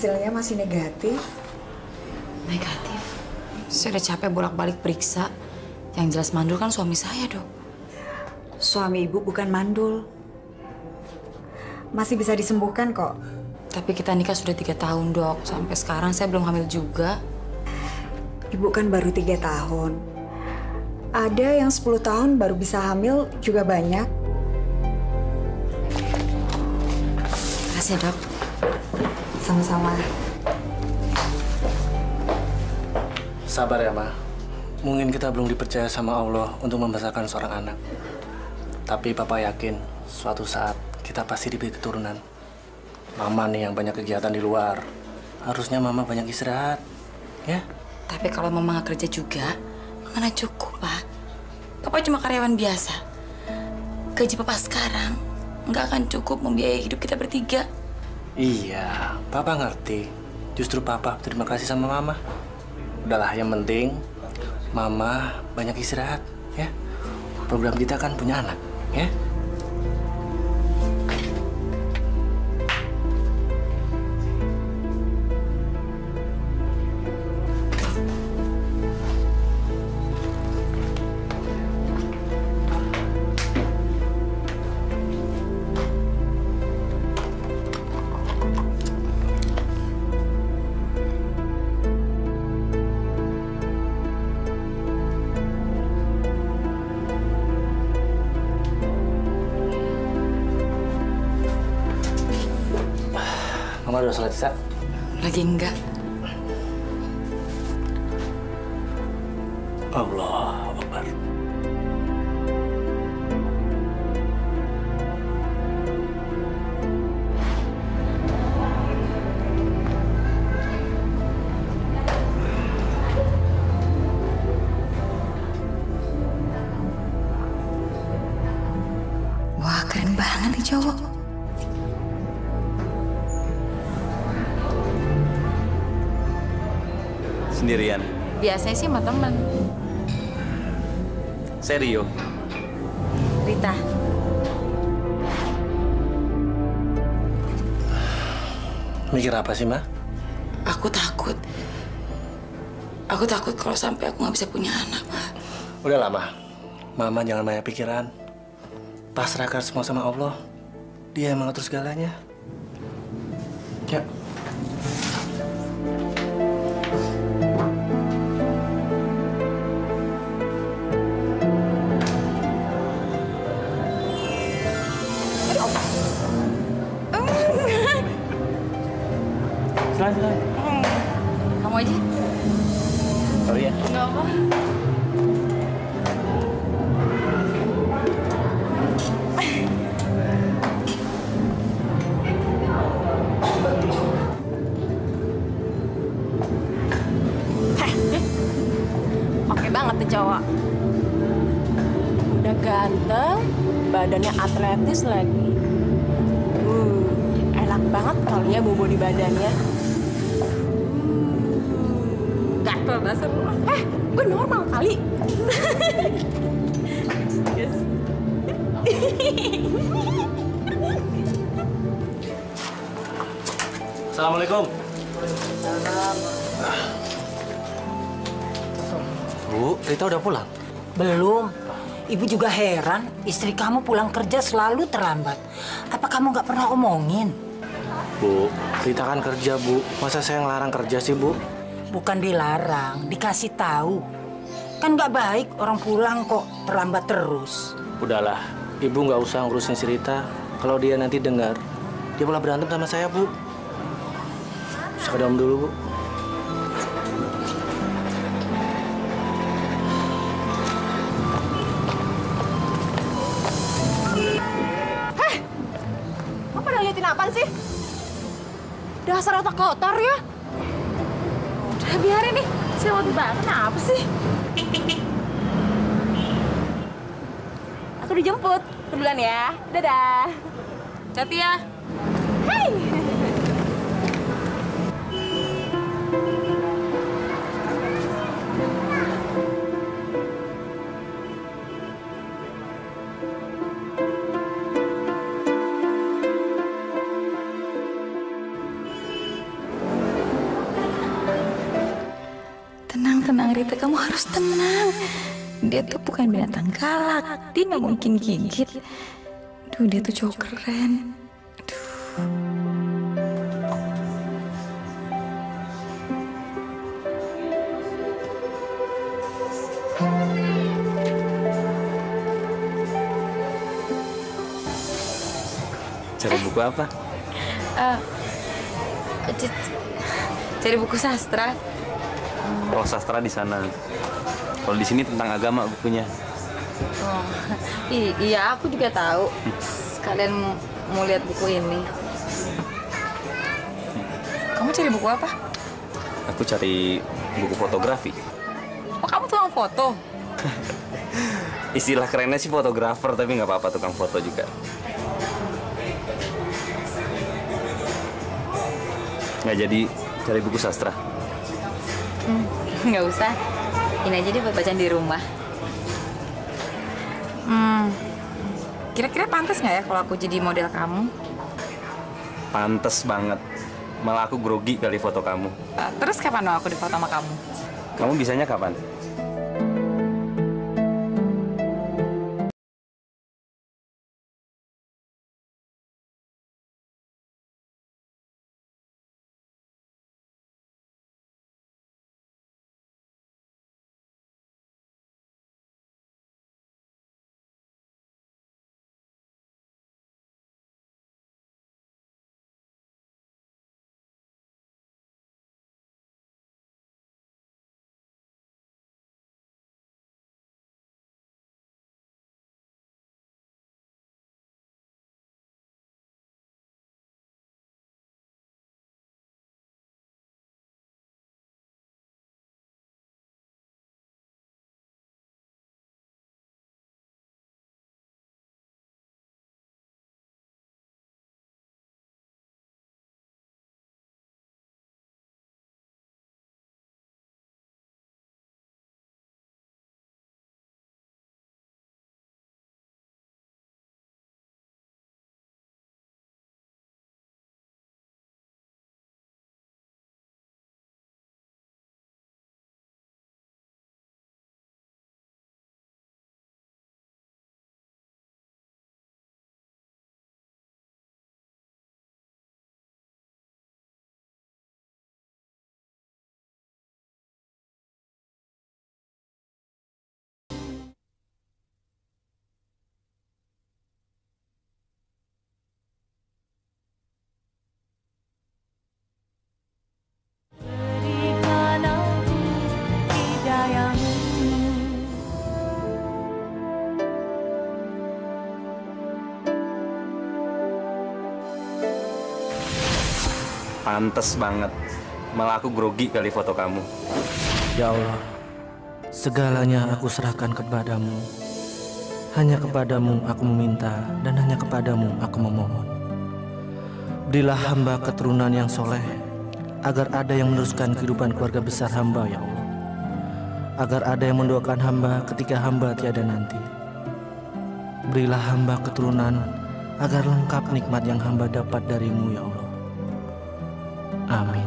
hasilnya masih negatif. Negatif? Saya udah capek bolak-balik periksa. Yang jelas mandul kan suami saya, Dok. Suami ibu bukan mandul. Masih bisa disembuhkan kok. Tapi kita nikah sudah 3 tahun, Dok. Sampai sekarang saya belum hamil juga. Ibu kan baru 3 tahun. Ada yang 10 tahun baru bisa hamil juga banyak. Makasih, Dok. Sama-sama. Sabar ya, Ma. Mungkin kita belum dipercaya sama Allah untuk membesarkan seorang anak. Tapi Papa yakin suatu saat kita pasti diberi keturunan. Mama nih yang banyak kegiatan di luar. Harusnya Mama banyak istirahat, ya? Tapi kalau Mama nggak kerja juga, mana cukup, Pak? Papa cuma karyawan biasa. Gaji Papa sekarang nggak akan cukup membiayai hidup kita bertiga. Iya, Papa ngerti. Justru Papa terima kasih sama Mama. Udahlah, yang penting Mama banyak istirahat, ya. Program kita kan punya anak, ya. Mama udah sholat isya? Lagi enggak. Allah Akbar. Wah, keren banget nih cowok. Sendirian? Biasanya sih sama temen. Serio? Rita. Mikir apa sih, Ma? Aku takut. Aku takut kalau sampai aku nggak bisa punya anak, Pak. Udah lama. Mama jangan banyak pikiran. Pasrahkan semua sama Allah. Dia yang mengatur segalanya. Ya. Silahkan. Kamu aja. Sorry ya. Nggak apa. Oke banget tuh cowok. Udah ganteng, badannya atletis lagi. Enak banget kali ya bobo di badannya. Gatel dasar lu. Gue normal kali. Yes. Assalamualaikum. Bu, Rita udah pulang? Belum. Ibu juga heran, istri kamu pulang kerja selalu terlambat. Apa kamu nggak pernah omongin? Bu, Rita kan kerja, Bu. Masa saya ngelarang kerja sih, Bu? Bukan dilarang, dikasih tahu. Kan nggak baik orang pulang kok terlambat terus. Udahlah, Ibu nggak usah ngurusin si Rita. Kalau dia nanti dengar, dia malah berantem sama saya, Bu. Sekadam dulu, Bu. Lo pada liatin apaan sih? Dasar otak kotor ya. Udah biarin nih, saya mau banget. Kenapa sih? Aku dijemput. Duluan ya. Dadah. Hati ya. Hai. kamu harus tenang. Dia tuh bukan binatang galak. Dia nggak mungkin gigit. Duh, dia tuh cowok keren. Cari buku apa? Cari buku sastra. Oh, sastra di sana. Kalau di sini tentang agama bukunya. Oh, iya, aku juga tahu. Kalian mau lihat buku ini. Kamu cari buku apa? Aku cari buku fotografi. Oh, kamu tukang foto? Istilah kerennya sih fotografer, tapi nggak apa-apa, tukang foto juga. Nggak jadi cari buku sastra? Nggak usah. Ini aja deh buat bacaan di rumah. Kira-kira pantas nggak ya kalau aku jadi model kamu? Pantes banget. Malah aku grogi kali foto kamu. Terus kapan mau aku difoto sama kamu? Kamu bisanya kapan? Pantes banget. Malah aku grogi kali foto kamu. Ya Allah, segalanya aku serahkan kepadamu. Hanya kepadamu aku meminta dan hanya kepadamu aku memohon. Berilah hamba keturunan yang soleh, agar ada yang meneruskan kehidupan keluarga besar hamba, ya Allah. Agar ada yang mendoakan hamba ketika hamba tiada nanti. Berilah hamba keturunan agar lengkap nikmat yang hamba dapat darimu, ya Allah. Amin.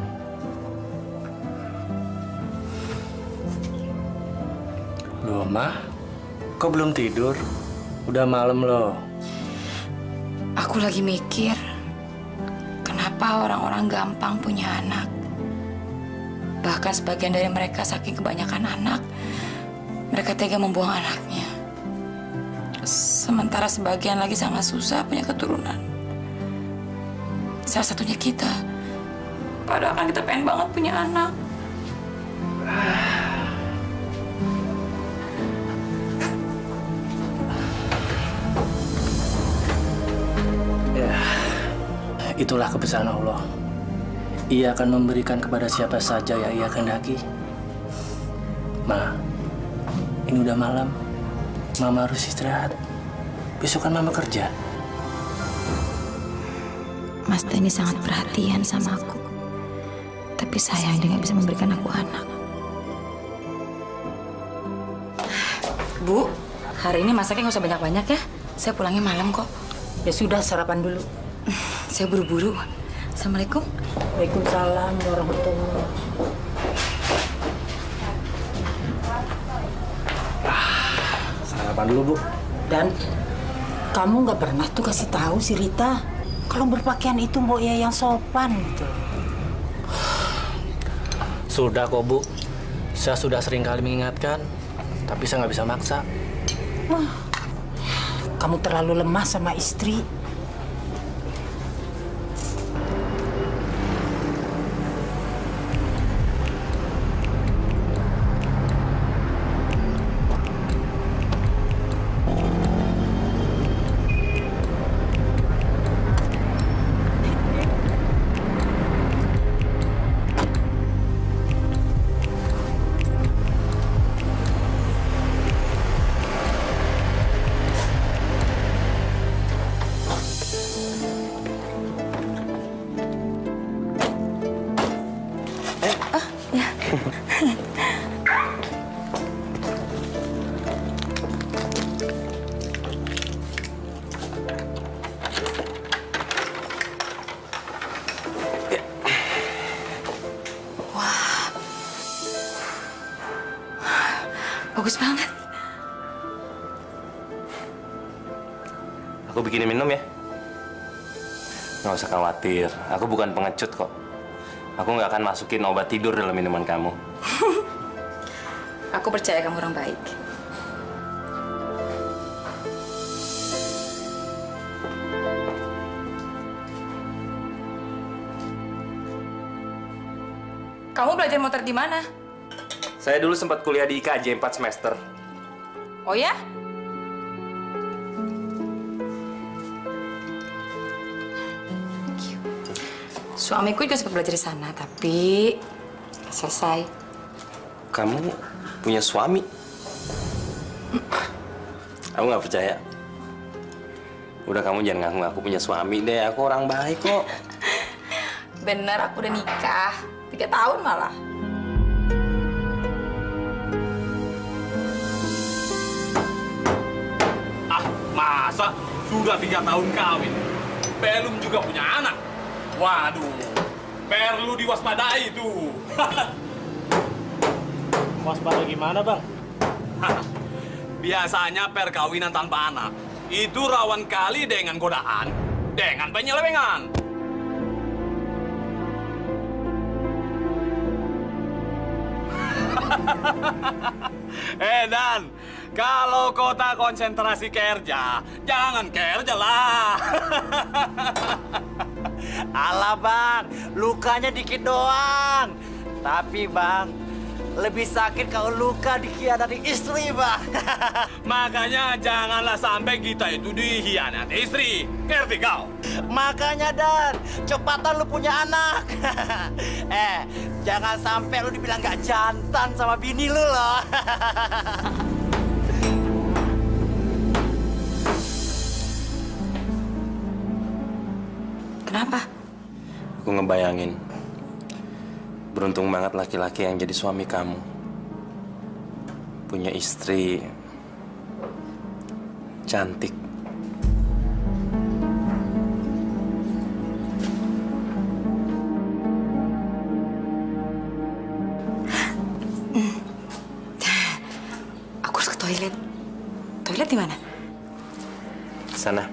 Loh, Ma, kok belum tidur? Udah malam loh. Aku lagi mikir, kenapa orang-orang gampang punya anak. Bahkan sebagian dari mereka saking kebanyakan anak, mereka tega membuang anaknya. Sementara sebagian lagi sangat susah punya keturunan. Salah satunya kita. Padahal kan kita pengen banget punya anak. Ya, itulah kebesaran Allah. Ia akan memberikan kepada siapa saja yang Ia kehendaki. Ma, ini udah malam. Mama harus istirahat. Besok kan Mama kerja. Mas Denny sangat perhatian sama aku. Tapi sayang dia nggak bisa memberikan aku anak. Bu, hari ini masaknya nggak usah banyak-banyak ya. Saya pulangnya malam kok. Ya sudah, sarapan dulu. Saya buru-buru. Assalamualaikum. Waalaikumsalam warahmatullahi wabarakatuh. sarapan dulu, Bu. Dan kamu nggak pernah tuh kasih tahu si Rita kalau berpakaian itu Mbok ya yang sopan gitu. Sudah kok, Bu. Saya sudah sering kali mengingatkan, tapi saya nggak bisa maksa. Kamu terlalu lemah sama istri. Bagus banget. Aku bikinin minum ya. Nggak usah khawatir, aku bukan pengecut kok. Aku nggak akan masukin obat tidur dalam minuman kamu. Aku percaya kamu orang baik. Kamu belajar motor di mana? Saya dulu sempat kuliah di IKJ 4 semester. Oh ya? Suamiku juga sempat belajar di sana, tapi selesai. Kamu punya suami? Aku nggak percaya. Udah, kamu jangan ngaku aku punya suami deh. Aku orang baik kok. Bener, aku udah nikah. 3 tahun malah. Masa sudah 3 tahun kawin, belum juga punya anak? Waduh, perlu diwaspadai tuh. Waspada gimana, Bang? Biasanya perkawinan tanpa anak itu rawan kali dengan godaan, dengan penyelewengan. Dan kalau kota konsentrasi kerja, jangan kerja lah. Alah Bang, lukanya dikit doang. Tapi Bang, lebih sakit kalau luka dikhianati istri Bang. Makanya janganlah sampai kita itu dikhianati istri. Ngerti kau? Makanya Dan, cepatan lu punya anak. Jangan sampai lu dibilang gak jantan sama bini lu loh. Kenapa? Aku ngebayangin, beruntung banget laki-laki yang jadi suami kamu. Punya istri cantik. Aku harus ke toilet. Toilet di mana? Sana.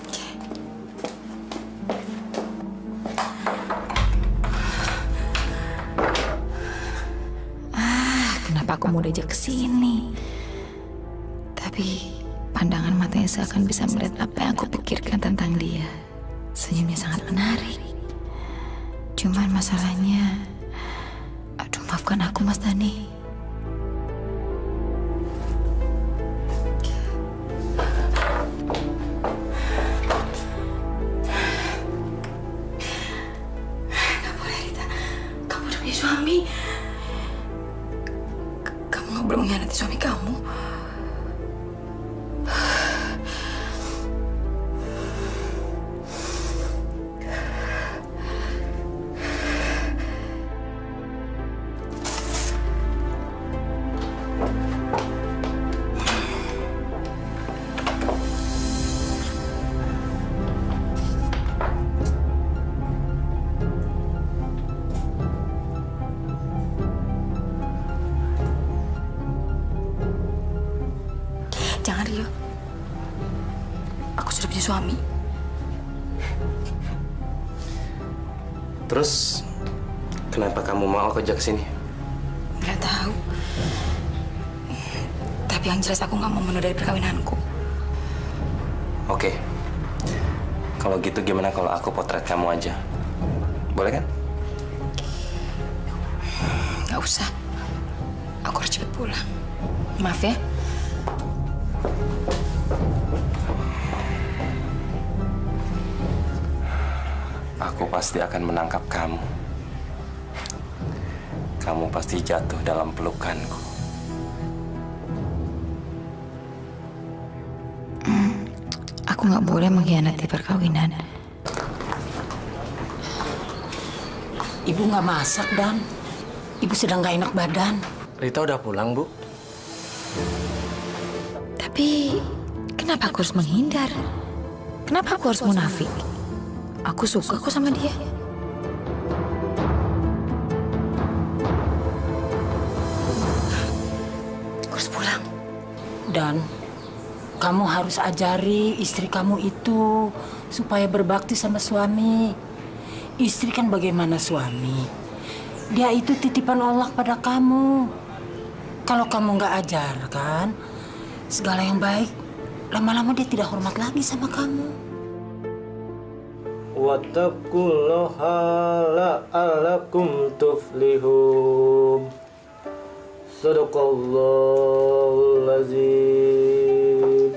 Kenapa aku mau diajak ke sini? Tapi pandangan matanya seakan bisa melihat apa yang aku pikirkan tentang dia. Senyumnya sangat menarik. Cuman masalahnya, aduh maafkan aku Mas Dani. Gak boleh Rita, kamu udah punya suami. Belum mengkhianati suami kamu. suami. Terus kenapa kamu mau kerja ke sini? Nggak tahu. Tapi yang jelas aku nggak mau mundur dari perkawinanku. Oke. Kalau gitu gimana kalau aku potret kamu aja? Boleh kan? Nggak usah. Aku harus cepet pulang. Maaf ya. Aku pasti akan menangkap kamu. Kamu pasti jatuh dalam pelukanku. Aku nggak boleh mengkhianati perkawinan. Ibu nggak masak, Dan. Ibu sedang nggak enak badan. Rita udah pulang, Bu. Tapi kenapa aku harus menghindar? Kenapa aku harus munafik? Aku suka kok sama dia. Aku harus pulang. Dan kamu harus ajari istri kamu itu supaya berbakti sama suami. Istri kan bagaimana suami? Dia itu titipan Allah pada kamu. Kalau kamu nggak ajarkan segala yang baik, lama-lama dia tidak hormat lagi sama kamu. Wattaqullaha la'allakum tuflihun. Sadaqallahul azim.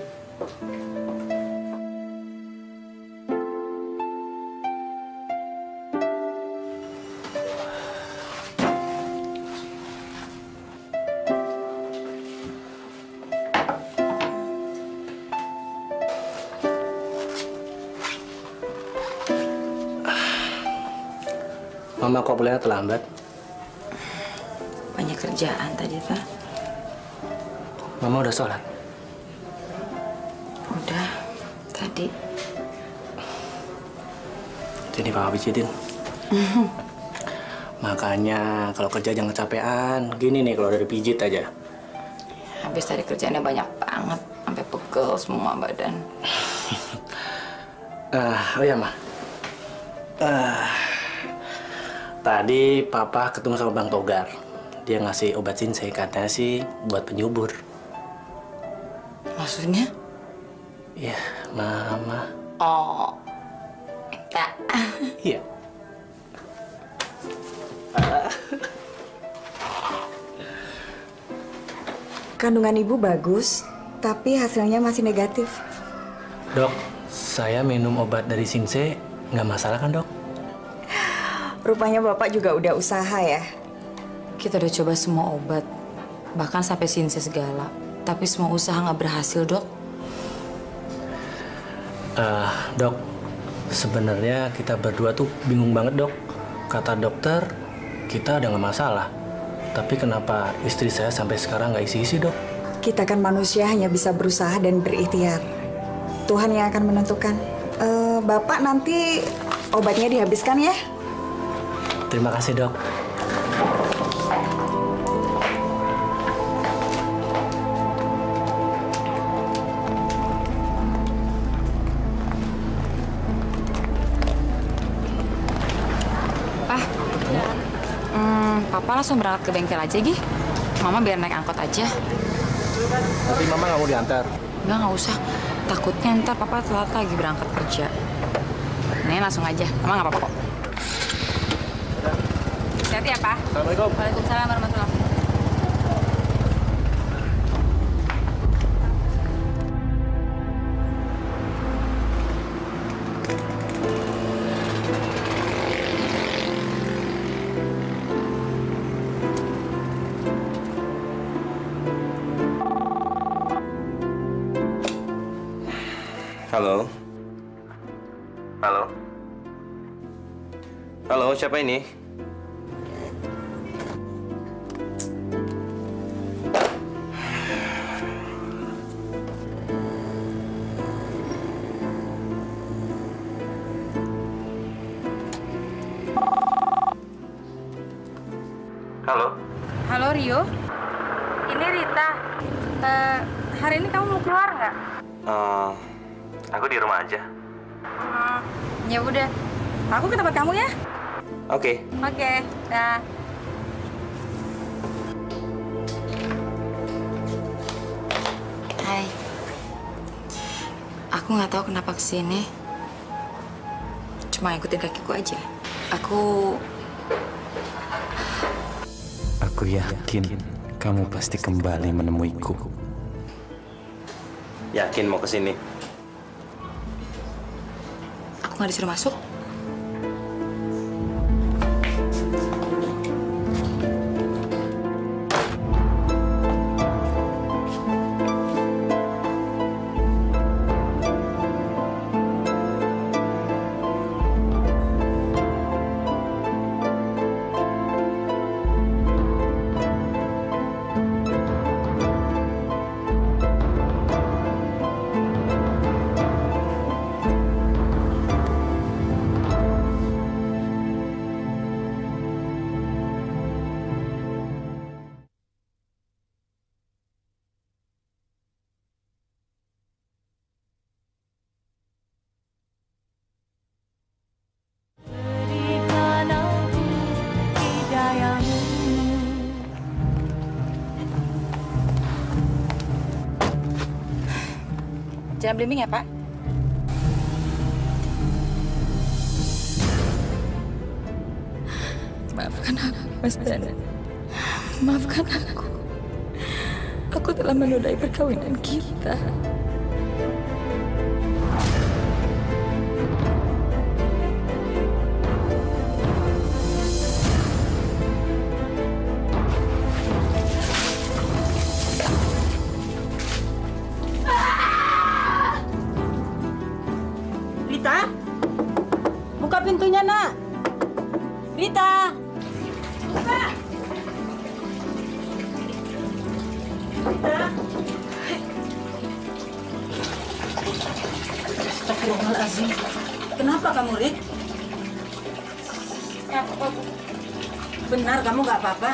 Mama kok boleh terlambat? Banyak kerjaan tadi, Pak. Mama udah sholat? Udah, tadi. Jadi Papa pijitin. Makanya kalau kerja jangan kecapean. Gini nih kalau udah dipijit aja. Habis tadi kerjaannya banyak banget. Sampai pegel semua badan. Oh ya, Ma. Tadi Papa ketemu sama Bang Togar. Dia ngasih obat sinsei, katanya sih buat penyubur. Maksudnya? Iya, Mama. Oh, minta. Iya. Kandungan ibu bagus, tapi hasilnya masih negatif. Dok, saya minum obat dari sinsei, nggak masalah kan, Dok? Rupanya Bapak juga udah usaha ya? Kita udah coba semua obat. Bahkan sampai sinsei segala. Tapi semua usaha nggak berhasil, Dok. Dok, sebenarnya kita berdua tuh bingung banget, Dok. Kata dokter, kita udah nggak masalah. Tapi kenapa istri saya sampai sekarang nggak isi-isi, Dok? Kita kan manusia hanya bisa berusaha dan berikhtiar. Tuhan yang akan menentukan. Bapak nanti obatnya dihabiskan ya? Terima kasih, Dok. Papa langsung berangkat ke bengkel aja, Gi. Mama biar naik angkot aja. Tapi Mama nggak mau diantar. Nggak usah. Takutnya ntar Papa telat lagi berangkat kerja. Nih langsung aja. Mama nggak apa-apa kok. Hati-hati ya, Pak. Assalamualaikum. Waalaikumsalam warahmatullahi wabarakatuh. Halo. Halo. Halo, siapa ini? Halo. Halo Rio, ini Rita. Hari ini kamu mau keluar nggak? Aku di rumah aja. Ya udah, aku ke tempat kamu ya. Oke. Oke, dah. Hai. Aku nggak tahu kenapa kesini. Cuma ikutin kakiku aja. Aku yakin kamu pasti kembali menemuiku. Yakin mau kesini? Aku nggak disuruh masuk. Jangan belimbing ya, Pak. Maafkan aku, Mas Dana. Maafkan aku. Aku telah menodai perkawinan kita. Rita, buka pintunya, Nak. Rita. Buka. Rita. Astagfirullahaladzim. Kenapa kamu, Rit? Benar kamu nggak apa-apa?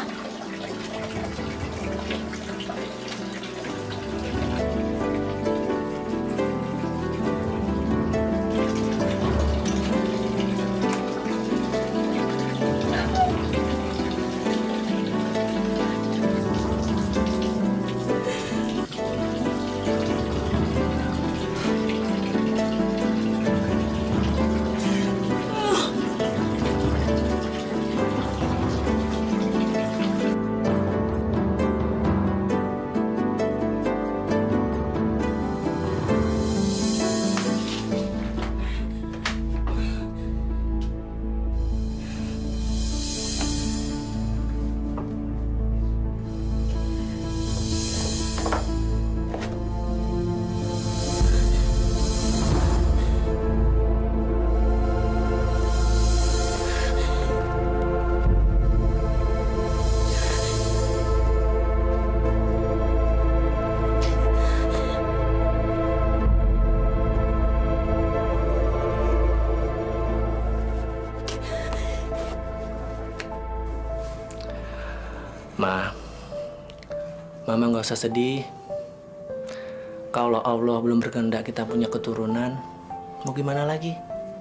Ma, Mama nggak usah sedih. Kalau Allah belum berkehendak kita punya keturunan, mau gimana lagi?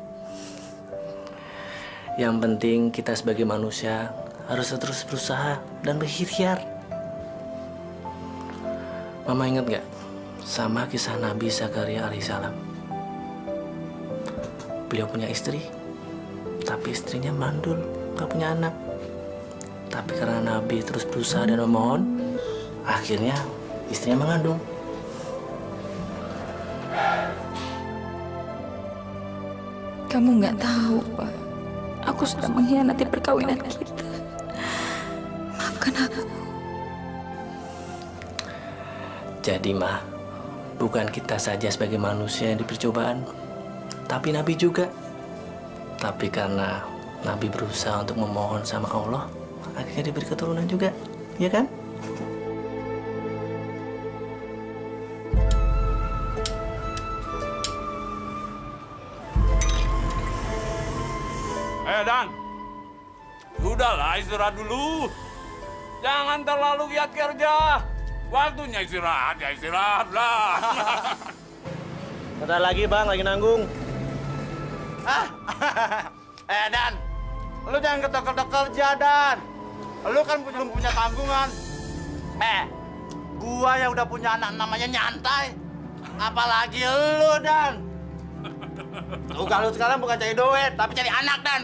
Yang penting kita sebagai manusia harus terus berusaha dan berikhtiar. Mama ingat nggak sama kisah Nabi Zakaria alaihissalam? Beliau punya istri, tapi istrinya mandul, nggak punya anak. Tapi karena Nabi terus berusaha dan memohon, akhirnya istrinya mengandung. Kamu nggak tahu, Pak. Aku sudah mengkhianati perkawinan kita. Maafkan aku. Jadi, Ma, bukan kita saja sebagai manusia yang diberi cobaan, tapi Nabi juga. Tapi karena Nabi berusaha untuk memohon sama Allah, akhirnya diberi keturunan juga, ya kan? Dan, sudahlah istirahat dulu. Jangan terlalu giat kerja. Waktunya istirahat, ya istirahat lah. Bentar lagi bang, lagi nanggung. Dan, lu jangan ketok-ketok kerja Dan. Lu kan belum punya tanggungan. Gua yang udah punya anak namanya Nyantai. Apalagi lu Dan. Tugas lu sekarang bukan cari duit, tapi cari anak Dan.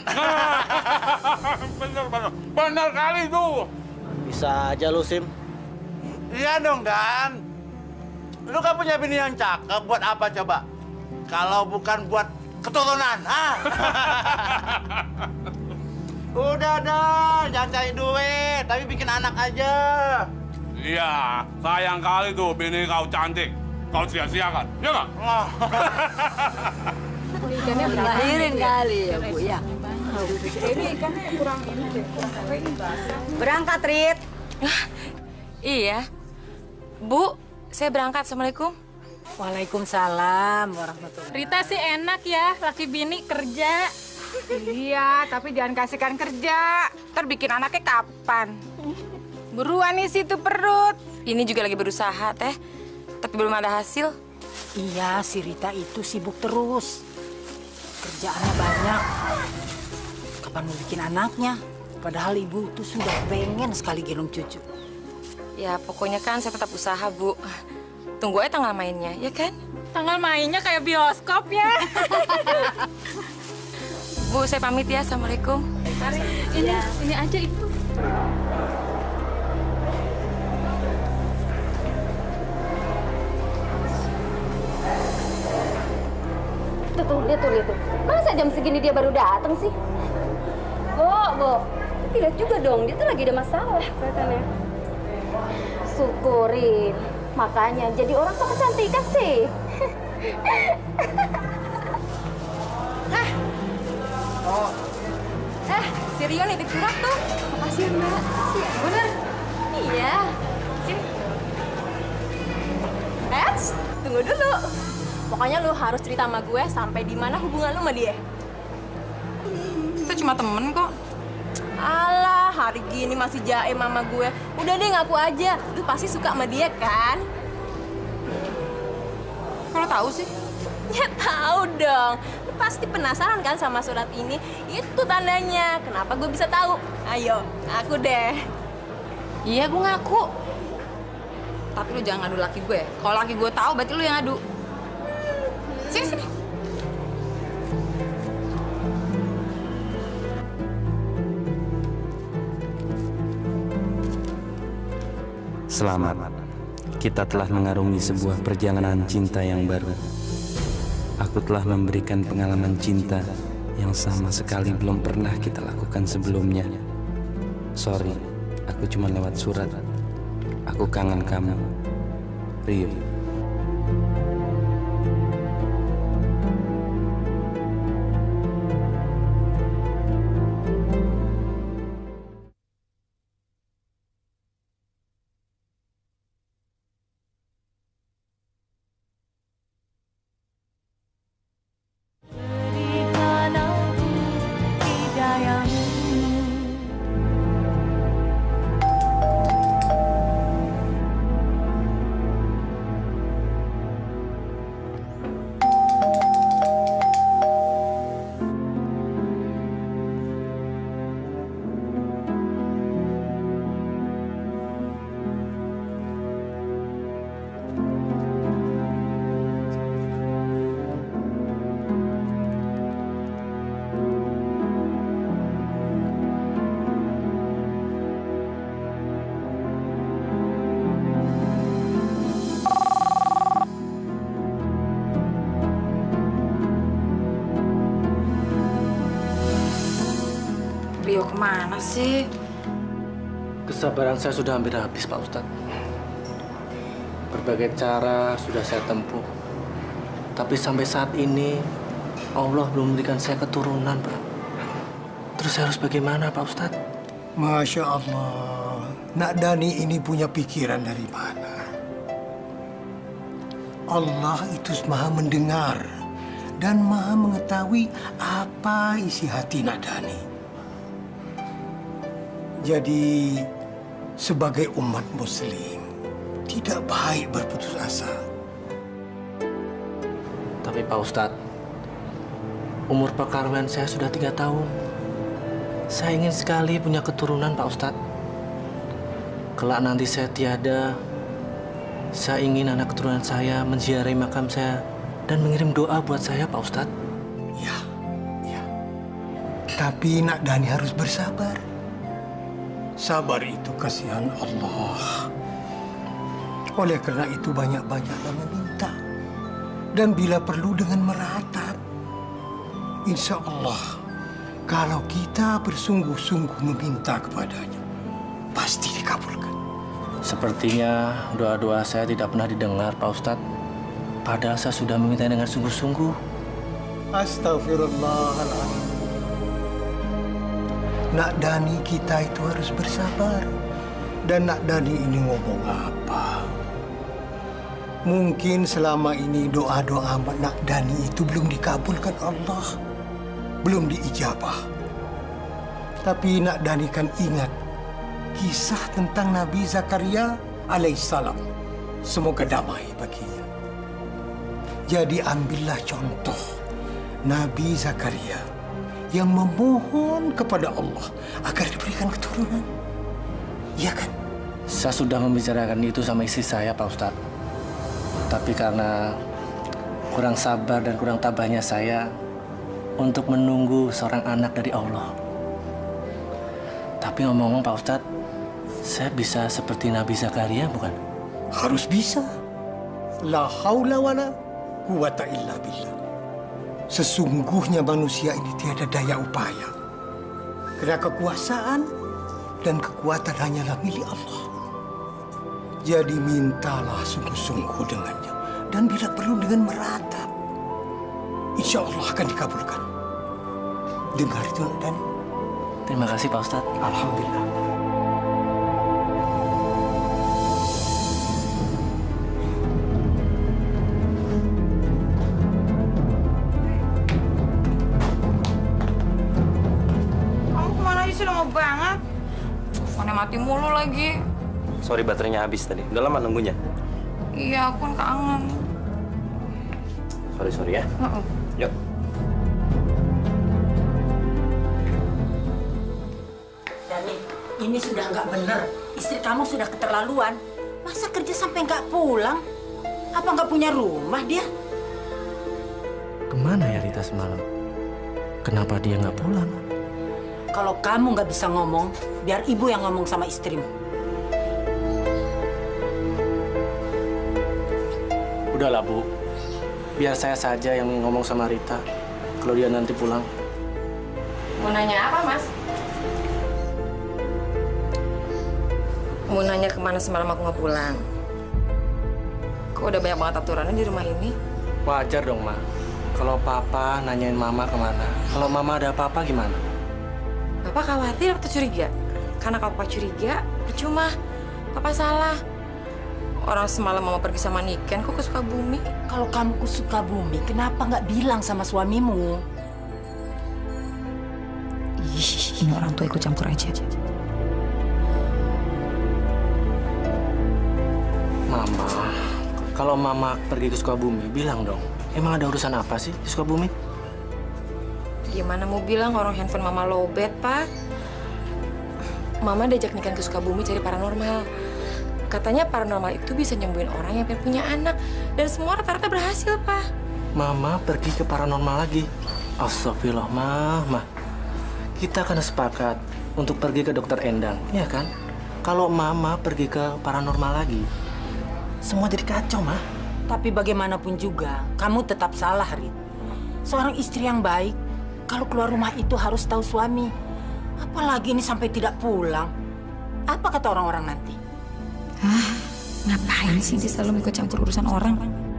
Bener kali tuh. Bisa aja lu, Sim. Iya dong, Dan. Lu kan punya bini yang cakep, buat apa coba? Kalau bukan buat keturunan, Udah, Dan. Jangan cari duit, tapi bikin anak aja. Iya, sayang kali tuh bini kau cantik. Kau sia-siakan, ya nggak? Ikannya lahirin kali ya, Bu, ya. Ini ikannya kurang ini deh. Berangkat, Rit. Iya. Bu, saya berangkat. Assalamualaikum. Waalaikumsalam warahmatullahi. Rita sih enak ya, laki bini kerja. Iya, tapi jangan kasihkan kerja. Ntar bikin anaknya kapan? Buruan isi tuh perut. Ini juga lagi berusaha, Teh. Tapi belum ada hasil. Iya, si Rita itu sibuk terus. Kerjaannya banyak. Kapan mau bikin anaknya? Padahal ibu itu sudah pengen sekali gendong cucu. Ya, pokoknya kan saya tetap usaha, Bu. Tunggu aja tanggal mainnya, ya kan? Tanggal mainnya kayak bioskop ya. Bu, saya pamit ya. Assalamualaikum. Ini aja Ibu. Tuh, lihat tuh. Masa jam segini dia baru datang sih? Bo. Tapi lihat juga dong, dia tuh lagi ada masalah kelihatannya. Syukurin. Makanya jadi orang so kecantikan sih. Si Rio nitip surat tuh. Makasih Mbak. Bener? Iya. Sini. Tunggu dulu. Pokoknya lu harus cerita sama gue sampai di mana hubungan lu sama dia. Kita cuma temen kok. Alah, hari gini masih jaim sama gue. Udah deh, ngaku aja. Lu pasti suka sama dia kan? Kalau tahu sih. Ya tahu dong. Lu pasti penasaran kan sama surat ini? Itu tandanya. Kenapa gue bisa tahu? Ayo, aku deh. Iya, gue ngaku. Tapi lu jangan ngadu laki gue. Kalau laki gue tahu, berarti lu yang ngadu. Sini. Selamat. Kita telah mengarungi sebuah perjalanan cinta yang baru. Aku telah memberikan pengalaman cinta yang sama sekali belum pernah kita lakukan sebelumnya. Sorry, aku cuma lewat surat. Aku kangen kamu, Rio. Rio kemana sih? Kesabaran saya sudah hampir habis, Pak Ustadz. Berbagai cara sudah saya tempuh. Tapi sampai saat ini, Allah belum memberikan saya keturunan, Pak. Terus saya harus bagaimana, Pak Ustadz? Masya Allah. Nak Dani ini punya pikiran dari mana? Allah itu maha mendengar dan maha mengetahui apa isi hati Nak Dani. Jadi, sebagai umat muslim, tidak baik berputus asa. Tapi Tapi Pak Ustadz, umur perkawinan saya sudah 3 tahun. Saya ingin sekali punya keturunan, Pak Ustadz. Kelak nanti saya tiada, saya ingin anak keturunan saya menziarahi makam saya dan mengirim doa buat saya, Pak Ustadz. Ya. Tapi Nak Dani harus bersabar. Sabar itu kasihan Allah. Oleh karena itu banyak-banyaklah meminta. Dan bila perlu dengan meratap. Insya Allah, kalau kita bersungguh-sungguh meminta kepadanya, pasti dikabulkan. Sepertinya doa-doa saya tidak pernah didengar, Pak Ustadz. Padahal saya sudah meminta dengan sungguh-sungguh. Astagfirullahaladzim. Nak Dani kita itu harus bersabar. Dan Nak Dani ini ngomong apa? Mungkin selama ini doa-doa Nak Dani itu belum dikabulkan Allah. Belum diijabah. Tapi Nak Dani kan ingat kisah tentang Nabi Zakaria alaihissalam. Semoga damai baginya. Jadi ambillah contoh Nabi Zakaria yang memohon kepada Allah agar diberikan keturunan. Iya kan? Saya sudah membicarakan itu sama istri saya, Pak Ustadz. Tapi karena kurang sabar dan kurang tabahnya saya untuk menunggu seorang anak dari Allah. Tapi ngomong-ngomong, Pak Ustadz, saya bisa seperti Nabi Zakaria, bukan? Harus bisa. La haula wala quwata illa billah. Sesungguhnya manusia ini tiada daya upaya. Karena kekuasaan dan kekuatan hanyalah milik Allah. Jadi mintalah sungguh-sungguh dengannya. Dan bila perlu dengan meratap. Insya Allah akan dikabulkan. Dengar itu, Nak Dani. Terima kasih, Pak Ustadz. Alhamdulillah. Kamu kemana aja sih, lama banget? Teleponnya mati mulu lagi. Sorry, baterainya habis tadi. Udah lama nunggunya. Iya, aku kan kangen. Sorry ya. Yuk. Dani, ini sudah nggak bener. Istri kamu sudah keterlaluan. Masa kerja sampai nggak pulang? Apa nggak punya rumah dia? Kemana ya Rita semalam? Kenapa dia nggak pulang? Kalau kamu nggak bisa ngomong, biar ibu yang ngomong sama istrimu. Udahlah, Bu. Biar saya saja yang ngomong sama Rita kalau dia nanti pulang. Mau nanya apa, Mas? Mau nanya kemana semalam aku nggak pulang. Kok udah banyak banget aturannya di rumah ini? Wajar dong, Ma. Kalau Papa nanyain Mama kemana. Kalau Mama ada apa-apa gimana? Papa khawatir atau curiga? Karena kalau Papa curiga, percuma. Papa salah. Orang semalam Mama pergi sama Niken, kok ke Sukabumi? Kalau kamu ke Sukabumi, kenapa nggak bilang sama suamimu? Ih, ini orang tua ikut campur aja. Mama, kalau Mama pergi ke Sukabumi, bilang dong. Emang ada urusan apa sih di Sukabumi? Gimana mau bilang orang handphone Mama lowbat, Pak? Mama diajak Niken ke Sukabumi cari paranormal. Katanya paranormal itu bisa nyembuhin orang yang pengen punya anak. Dan semua rata-rata berhasil, Pak. Mama pergi ke paranormal lagi. Astagfirullah, Ma. Kita kan sepakat untuk pergi ke dokter Endang, ya kan? Kalau Mama pergi ke paranormal lagi, semua jadi kacau, Ma. Tapi bagaimanapun juga, kamu tetap salah, Rit. Seorang istri yang baik, kalau keluar rumah itu harus tahu suami. Apalagi ini sampai tidak pulang. Apa kata orang-orang nanti? Hah? Ngapain sih dia selalu ikut campur urusan orang?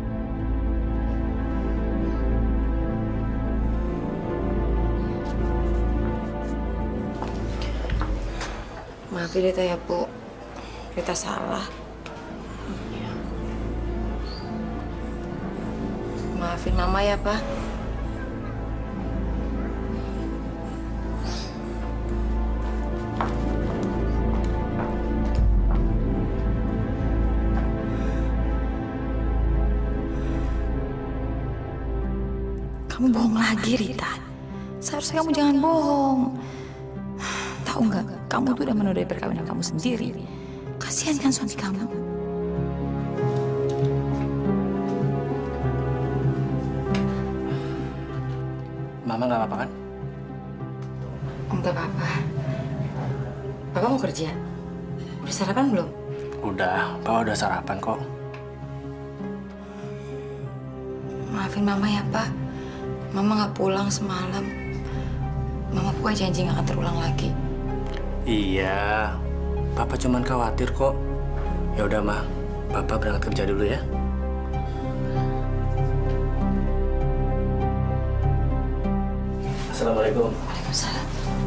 Maafin Rita ya, Bu. Rita salah. Maafin Mama ya, Pak. Kamu bohong lagi, Rita. Seharusnya kamu jangan bohong. Tahu nggak, kamu tuh udah menodai perkawinan kamu sendiri. Kasihan kan suami kamu? Mama nggak apa-apa kan? Enggak apa-apa. Papa mau kerja? Udah sarapan belum? Udah, Papa udah sarapan kok. Maafin Mama ya, Pak. Mama nggak pulang semalam. Mama pokoknya janji nggak akan terulang lagi. Iya, Papa cuman khawatir kok. Ya udah, Ma. Papa berangkat kerja dulu ya. Assalamualaikum. Waalaikumsalam.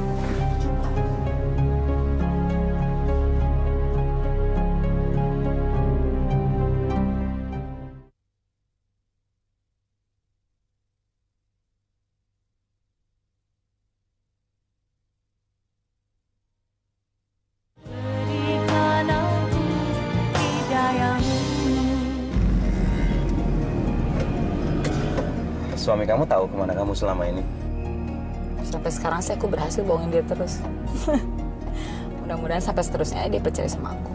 Suami kamu tahu kemana kamu selama ini? Sampai sekarang sih aku berhasil bohongin dia terus. Mudah-mudahan sampai seterusnya dia percaya sama aku.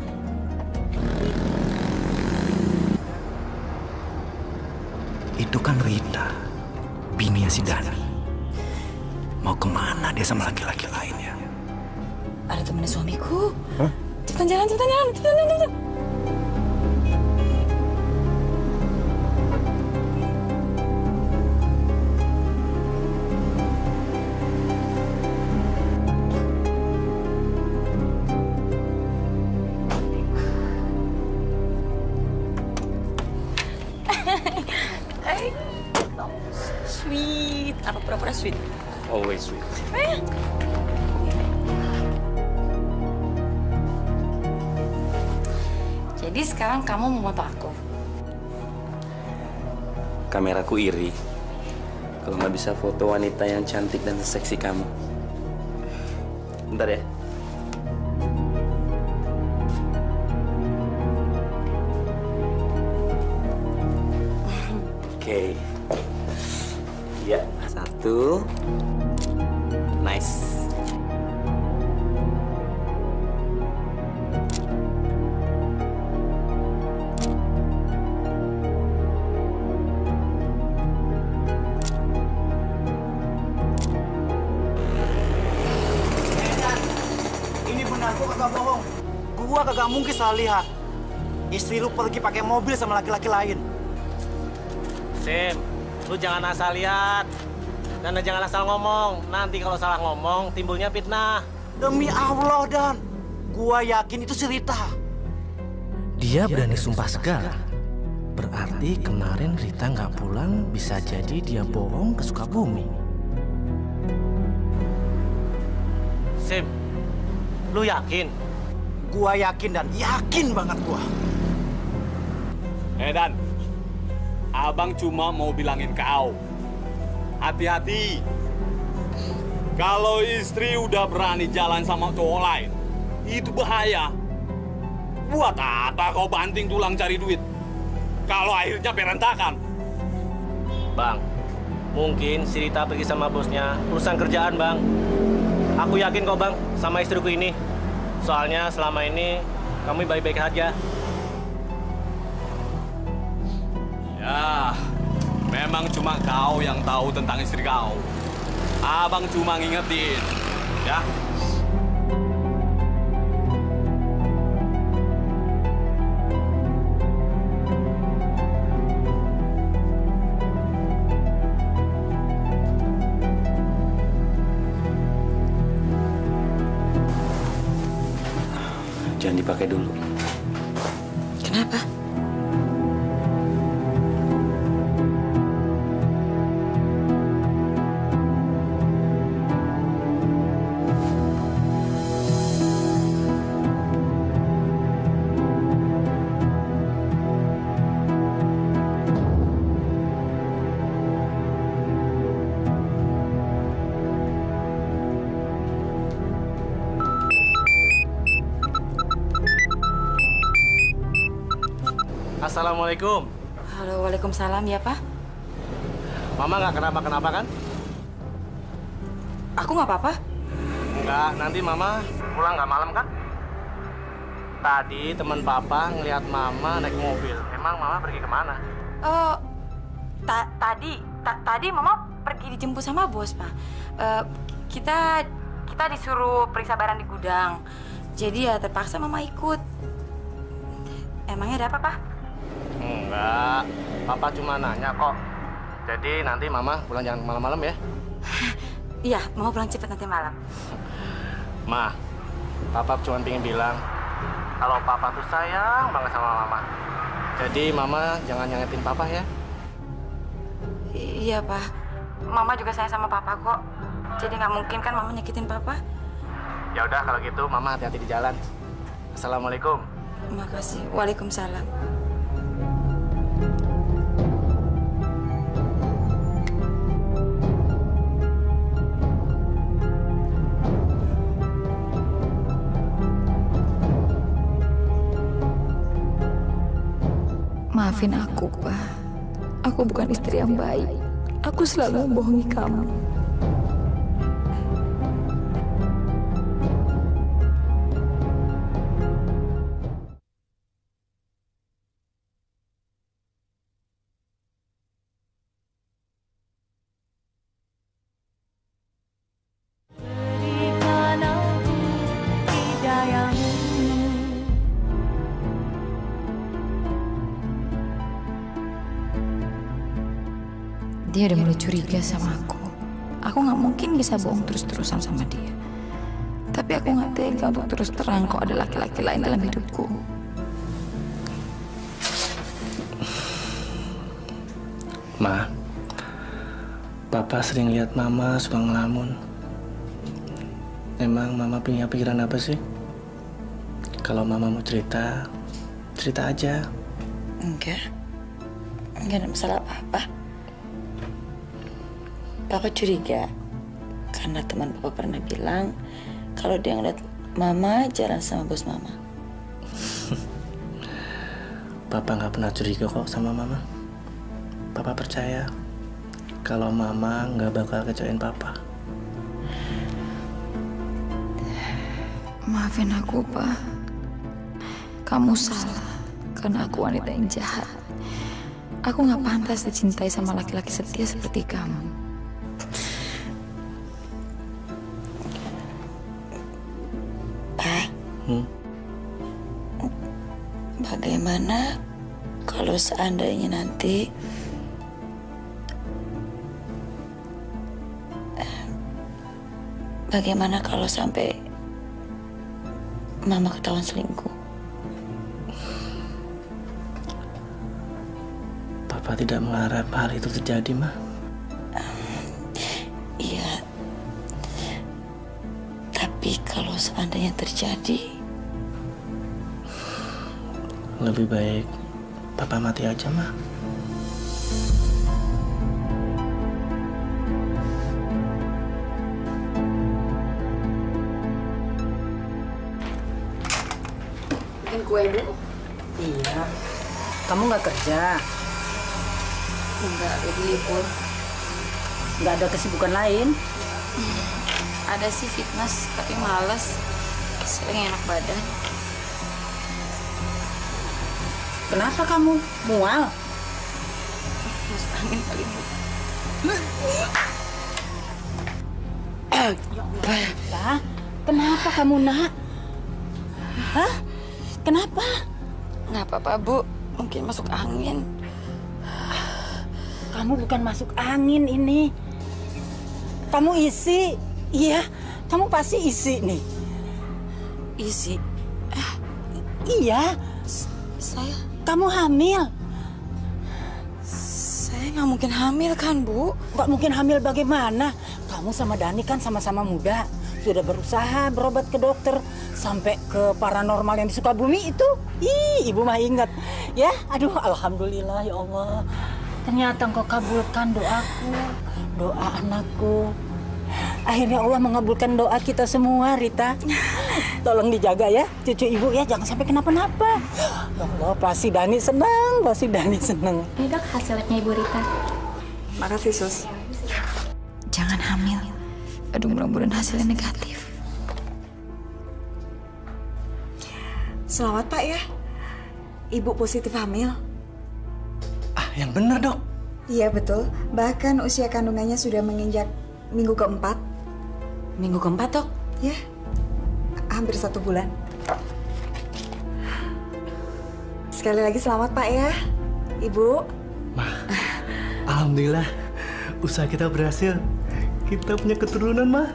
Itu kan Rita, bininya si Dani. Mau kemana dia sama laki-laki lainnya? Ada temennya suamiku. Hah? Cepetan jalan, cepetan jalan, cepetan jalan. Sweet, apa pura-pura sweet? Always sweet. Jadi sekarang kamu mau foto aku? Kameraku iri kalau nggak bisa foto wanita yang cantik dan seksi kamu. Bentar ya. Oke. Ya, satu. Nice. Ini benar, gua kagak bohong. Gua kagak mungkin salah lihat. Istri lu pergi pakai mobil sama laki-laki lain. Sim, lu jangan asal lihat. Dan jangan asal ngomong. Nanti kalau salah ngomong, timbulnya fitnah. Demi Allah, Dan. Gua yakin itu si Rita. Dia berani sumpah segala. Berarti kemarin Rita nggak pulang, bisa jadi dia bohong ke Sukabumi. Sim, lu yakin? Gua yakin, Dan. Yakin banget gua. Dan, abang cuma mau bilangin kau. Hati-hati. Kalau istri udah berani jalan sama cowok lain, itu bahaya. Buat apa kau banting tulang cari duit? Kalau akhirnya berantakan. Bang, mungkin si Rita pergi sama bosnya urusan kerjaan, Bang. Aku yakin kok, Bang, sama istriku ini. Soalnya selama ini kami baik-baik aja. Ya, memang cuma kau yang tahu tentang istri kau. Abang cuma ngingetin, ya. Jangan dipakai dulu. Kenapa? Assalamualaikum. Halo, waalaikumsalam ya, Pak. Mama nggak kenapa-kenapa kan? Aku nggak apa-apa. Enggak, nanti Mama pulang nggak malam kan? Tadi teman Papa ngelihat Mama naik mobil. Emang Mama pergi kemana? Tadi Mama pergi dijemput sama bos, Pak. Kita disuruh periksa barang di gudang. Jadi ya terpaksa Mama ikut. Emangnya ada apa, Pak? Enggak, Papa cuma nanya kok. Jadi nanti Mama pulang jangan malam-malam ya. Iya, Mama pulang cepat nanti malam. Ma, Papa cuma pengen bilang kalau Papa tuh sayang banget sama Mama. Jadi Mama jangan nyangetin Papa ya. Iya, Pak. Mama juga sayang sama Papa kok. Jadi nggak mungkin kan Mama nyakitin Papa. Ya udah kalau gitu Mama hati-hati di jalan. Assalamualaikum. Makasih. Waalaikumsalam. Maafin aku, Pak. Aku bukan istri yang baik. Aku selalu membohongi kamu. Dia udah mulai curiga sama aku. Aku nggak mungkin bisa bohong terus-terusan sama dia. Tapi aku nggak tega untuk terus terang kok ada laki-laki lain dalam hidupku. Ma, Papa sering lihat Mama suka ngelamun. Emang Mama punya pikiran apa sih? Kalau Mama mau cerita, cerita aja. Enggak ada masalah apa-apa. Papa curiga karena teman Papa pernah bilang kalau dia ngeliat Mama jalan sama bos Mama. Papa nggak pernah curiga kok sama Mama. Papa percaya kalau Mama nggak bakal kecewain Papa. Maafin aku, Pak. Kamu salah karena aku wanita yang jahat. Aku nggak pantas dicintai sama laki-laki setia seperti kamu. Bagaimana kalau seandainya nanti bagaimana kalau sampai Mama ketahuan selingkuh? Papa tidak mengharap hal itu terjadi, Ma. Iya. Tapi kalau seandainya terjadi, lebih baik Papa mati aja, Ma. Bikin kue, Bu? Iya. Kamu nggak kerja? Enggak, lagi libur. Nggak ada kesibukan lain? Ada sih fitness, tapi males. Sering enak badan. Kenapa kamu mual? Masuk angin kali, Bu. Pak, kenapa kamu, Nak? Hah? Kenapa? Nggak apa-apa, Bu. Mungkin masuk angin. Kamu bukan masuk angin ini. Kamu isi. Iya, kamu pasti isi nih. Isi? Iya. Saya? Kamu hamil. Saya nggak mungkin hamil kan, Bu? Nggak mungkin hamil bagaimana? Kamu sama Dani kan sama-sama muda. Sudah berusaha berobat ke dokter. Sampai ke paranormal yang di Sukabumi itu. Ih, Ibu mah ingat. Ya, aduh, alhamdulillah ya Allah. Ternyata engkau kabulkan doaku, doa anakku. Akhirnya Allah mengabulkan doa kita semua, Rita. Tolong dijaga ya, cucu ibu ya, jangan sampai kenapa-napa. Ya Allah, pasti Dani senang, pasti Dani senang. Ini Dok, hasilnya Ibu Rita. Makasih, Sus. Jangan hamil. Aduh, mudah-mudahan hasilnya negatif. Selamat, Pak ya. Ibu positif hamil. Yang bener, Dok. Iya, betul. Bahkan usia kandungannya sudah menginjak minggu keempat. Minggu keempat, Dok? Ya, hampir 1 bulan. Sekali lagi selamat, Pak ya. Ibu. Alhamdulillah, usaha kita berhasil. Kita punya keturunan, Ma.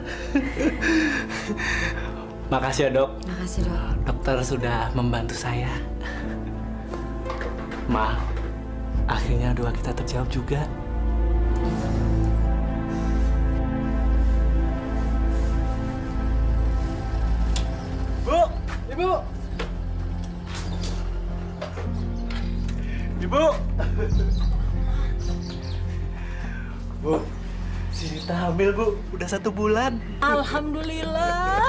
Makasih ya, Dok. Makasih, Dok. Dokter sudah membantu saya. Ma, akhirnya doa kita terjawab juga. Bu, Ibu. Ibu. Bu, si Rita hamil, Bu. Udah 1 bulan. Alhamdulillah.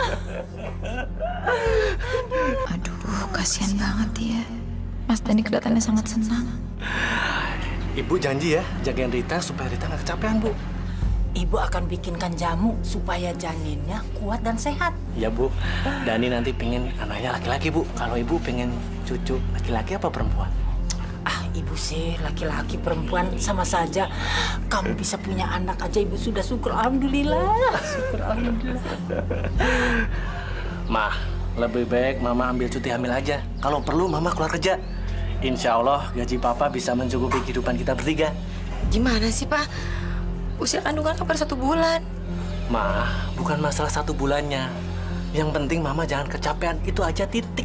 Aduh, kasihan banget dia. Mas Dani kelihatannya sangat senang. Ibu janji ya, jagain Rita supaya Rita nggak kecapean, Bu. Ibu akan bikinkan jamu supaya janinnya kuat dan sehat. Iya, Bu. Dani nanti pengen anaknya laki-laki, Bu. Kalau Ibu pengen cucu laki-laki apa perempuan? Ibu sih laki-laki perempuan sama saja. Kamu bisa punya anak aja ibu sudah syukur. Alhamdulillah. Syukur alhamdulillah. Ma, lebih baik Mama ambil cuti hamil aja. Kalau perlu Mama keluar kerja. Insya Allah gaji Papa bisa mencukupi kehidupan kita bertiga. Gimana sih, Pak? Usia kandungan kan baru 1 bulan. Ma, bukan masalah 1 bulannya. Yang penting Mama jangan kecapean. Itu aja, titik.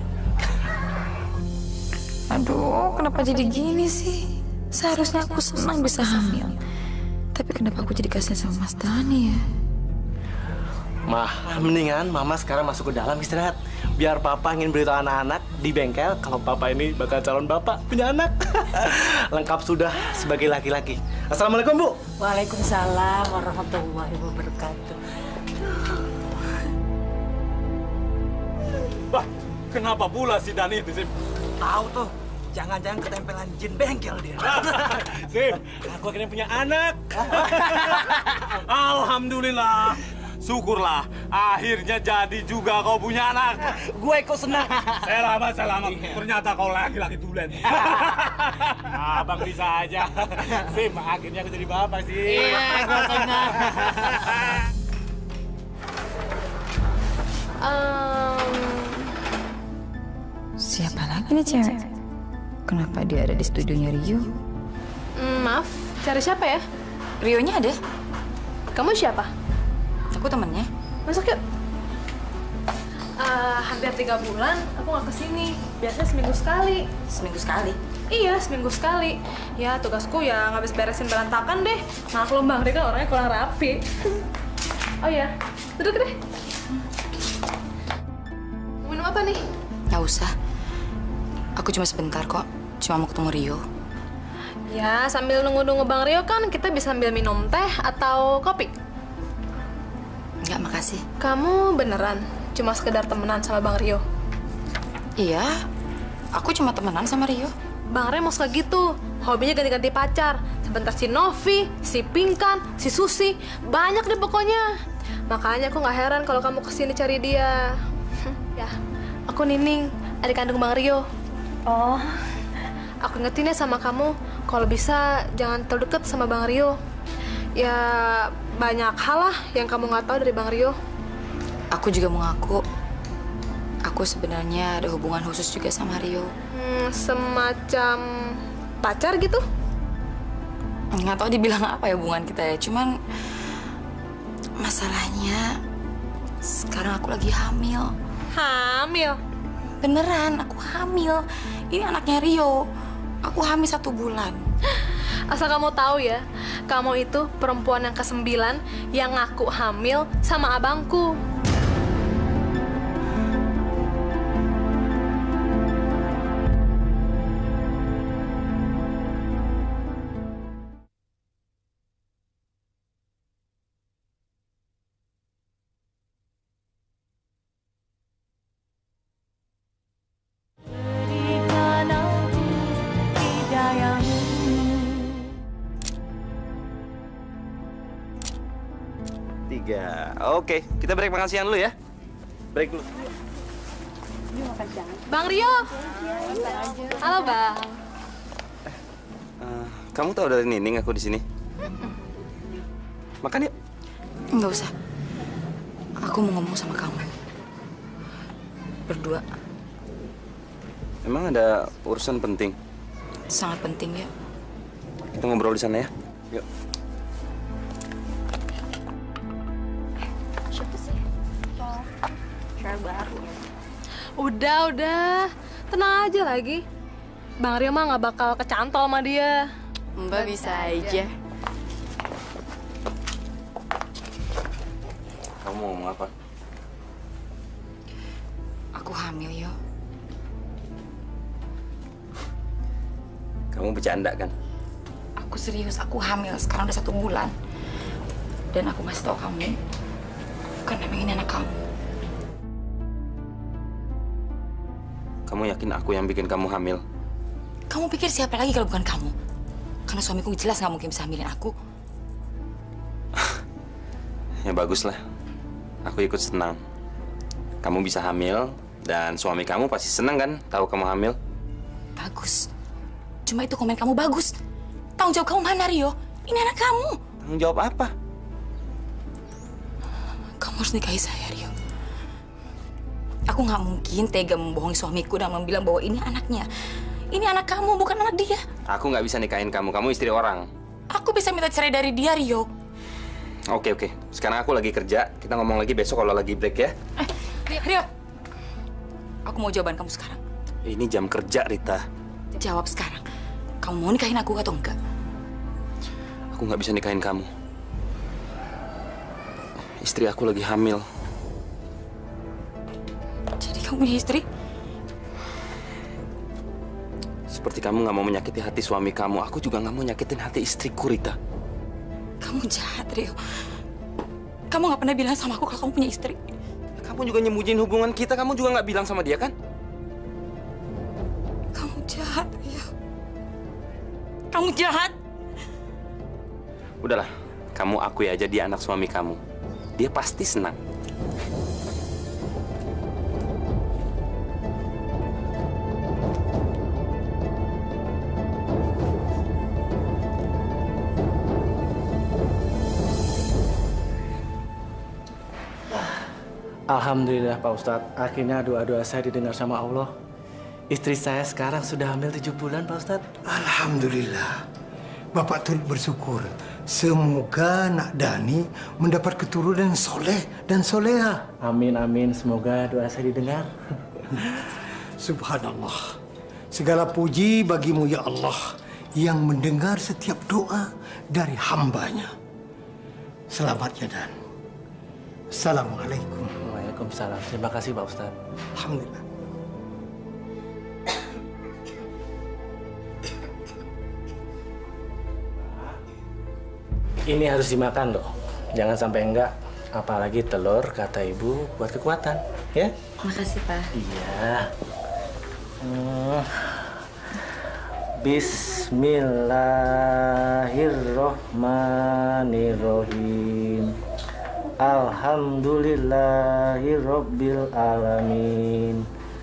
Aduh, kenapa jadi gini sih? Seharusnya aku senang bisa hamil. Tapi kenapa aku jadi kasihan sama Mas Dani ya? Ma, mendingan Mama sekarang masuk ke dalam istirahat. Biar Papa ingin beritahu anak-anak di bengkel kalau Papa ini bakal calon Bapak punya anak. Lengkap sudah sebagai laki-laki. Assalamualaikum, Bu. Waalaikumsalam warahmatullahi wabarakatuh. Bah, kenapa pula si Dani itu, Sim? Tahu tuh, jangan-jangan ketempelan jin bengkel dia. Sim, aku akhirnya punya anak. Alhamdulillah. Syukurlah, akhirnya jadi juga kau punya anak. Gue kok senang. Selamat. Ternyata kau laki-laki tulen. Abang bisa aja. Sim, akhirnya aku jadi bapak sih. Iya, gue senang. Siapa lagi nih cewek? Kenapa dia ada di studionya Rio? Maaf, cari siapa ya? Rio-nya ada. Kamu siapa? Aku temennya. Masuk yuk. Hampir 3 bulan aku nggak kesini. Biasanya seminggu sekali. Seminggu sekali? Iya, seminggu sekali. Ya, tugasku ya ngabis beresin berantakan deh. Maklum Bang Rio kan orangnya kurang rapi. Oh ya, duduk deh. Minum apa nih? Nggak usah. Aku cuma sebentar kok. Cuma mau ketemu Rio. Ya, sambil nunggu-nunggu Bang Rio kan kita bisa sambil minum teh atau kopi. Nggak, makasih. Kamu beneran cuma sekedar temenan sama Bang Rio? Iya, aku cuma temenan sama Rio. Bang Rio mau suka gitu, hobinya ganti-ganti pacar. Sebentar si Novi, si Pinkan, si Susi, banyak deh pokoknya. Makanya aku nggak heran kalau kamu kesini cari dia. Ya, aku Nining, adik kandung Bang Rio. Oh, aku ingetin ya sama kamu, kalau bisa jangan terlalu deket sama Bang Rio. Ya, banyak hal lah yang kamu nggak tahu dari Bang Rio. Aku juga mengaku, aku sebenarnya ada hubungan khusus juga sama Rio. Semacam pacar gitu? Nggak tahu dibilang apa ya hubungan kita ya. Cuman masalahnya sekarang aku lagi hamil. Hamil? Beneran, aku hamil. Ini anaknya Rio. Aku hamil 1 bulan. Asal kamu tahu ya, kamu itu perempuan yang ke-9 yang ngaku hamil sama abangku. 3. Oke, kita break makan siang dulu ya. Break dulu. Bang Rio. Halo, Bang. Kamu tahu dari Nining aku di sini? Makan yuk. Nggak usah. Aku mau ngomong sama kamu. Berdua. Emang ada urusan penting? Sangat penting ya. Kita ngobrol di sana ya. Yuk. Siapa sih? Cewek baru. Udah. Tenang aja lagi. Bang Rio mah nggak bakal kecantol sama dia. Mbak bisa aja. Kamu mau ngomong apa? Aku hamil, Yo. Kamu bercanda kan? Aku serius, aku hamil. Sekarang udah 1 bulan. Dan aku masih tahu kamu. Karena memang ini anak kamu. Kamu yakin aku yang bikin kamu hamil? Kamu pikir siapa lagi kalau bukan kamu? Karena suamiku jelas nggak mungkin bisa hamilin aku. Ya baguslah. Aku ikut senang. Kamu bisa hamil, dan suami kamu pasti senang kan tahu kamu hamil? Bagus. Cuma itu komen kamu bagus. Tanggung jawab kamu mana, Rio? Ini anak kamu. Tanggung jawab apa? Kamu harus nikahi saya, Rio. Aku nggak mungkin tega membohongi suamiku dan bilang bahwa ini anaknya. Ini anak kamu, bukan anak dia. Aku nggak bisa nikahin kamu. Kamu istri orang. Aku bisa minta cerai dari dia, Rio. Oke. Sekarang aku lagi kerja. Kita ngomong lagi besok kalau lagi break ya. Rio. Aku mau jawaban kamu sekarang. Ini jam kerja, Rita. Jawab sekarang. Kamu mau nikahin aku atau enggak? Aku nggak bisa nikahin kamu. Istri aku lagi hamil. Jadi kamu punya istri? Seperti kamu nggak mau menyakiti hati suami kamu, aku juga nggak mau nyakitin hati istriku, Rita. Kamu jahat, Rio. Kamu nggak pernah bilang sama aku kalau kamu punya istri. Kamu juga nyembunyiin hubungan kita, kamu juga nggak bilang sama dia kan? Kamu jahat, Rio. Kamu jahat. Udahlah, kamu akui aja dia anak suami kamu. Dia pasti senang. Alhamdulillah Pak Ustadz, akhirnya doa-doa saya didengar sama Allah. Istri saya sekarang sudah hamil 7 bulan Pak Ustadz. Alhamdulillah. Bapak turut bersyukur. Semoga Nak Dani mendapat keturunan soleh dan soleha. Amin, amin. Semoga doa saya didengar. Subhanallah. Segala puji bagimu ya Allah yang mendengar setiap doa dari hambanya. Selamat ya Dan. Assalamualaikum. Waalaikumsalam. Terima kasih Pak Ustadz. Alhamdulillah. Ini harus dimakan loh. Jangan sampai enggak. Apalagi telur, kata ibu, buat kekuatan. Ya? Makasih, Pak. Iya. Bismillahirrohmanirrohim. Alhamdulillahirabbil alamin.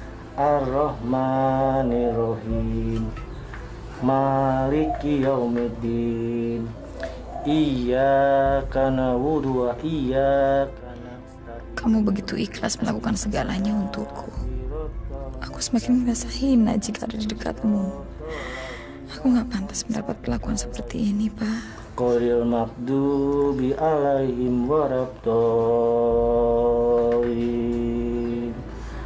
Ar-Rahmanirrahim. Maliki yaumiddin. Iyyaka na'budu wa iyyaka nasta'in. Kamu begitu ikhlas melakukan segalanya untukku. Aku semakin merasa hina jika ada di dekatmu. Aku nggak pantas mendapat perlakuan seperti ini, Pak. Qolil maghdubi alaihim waradhdallin.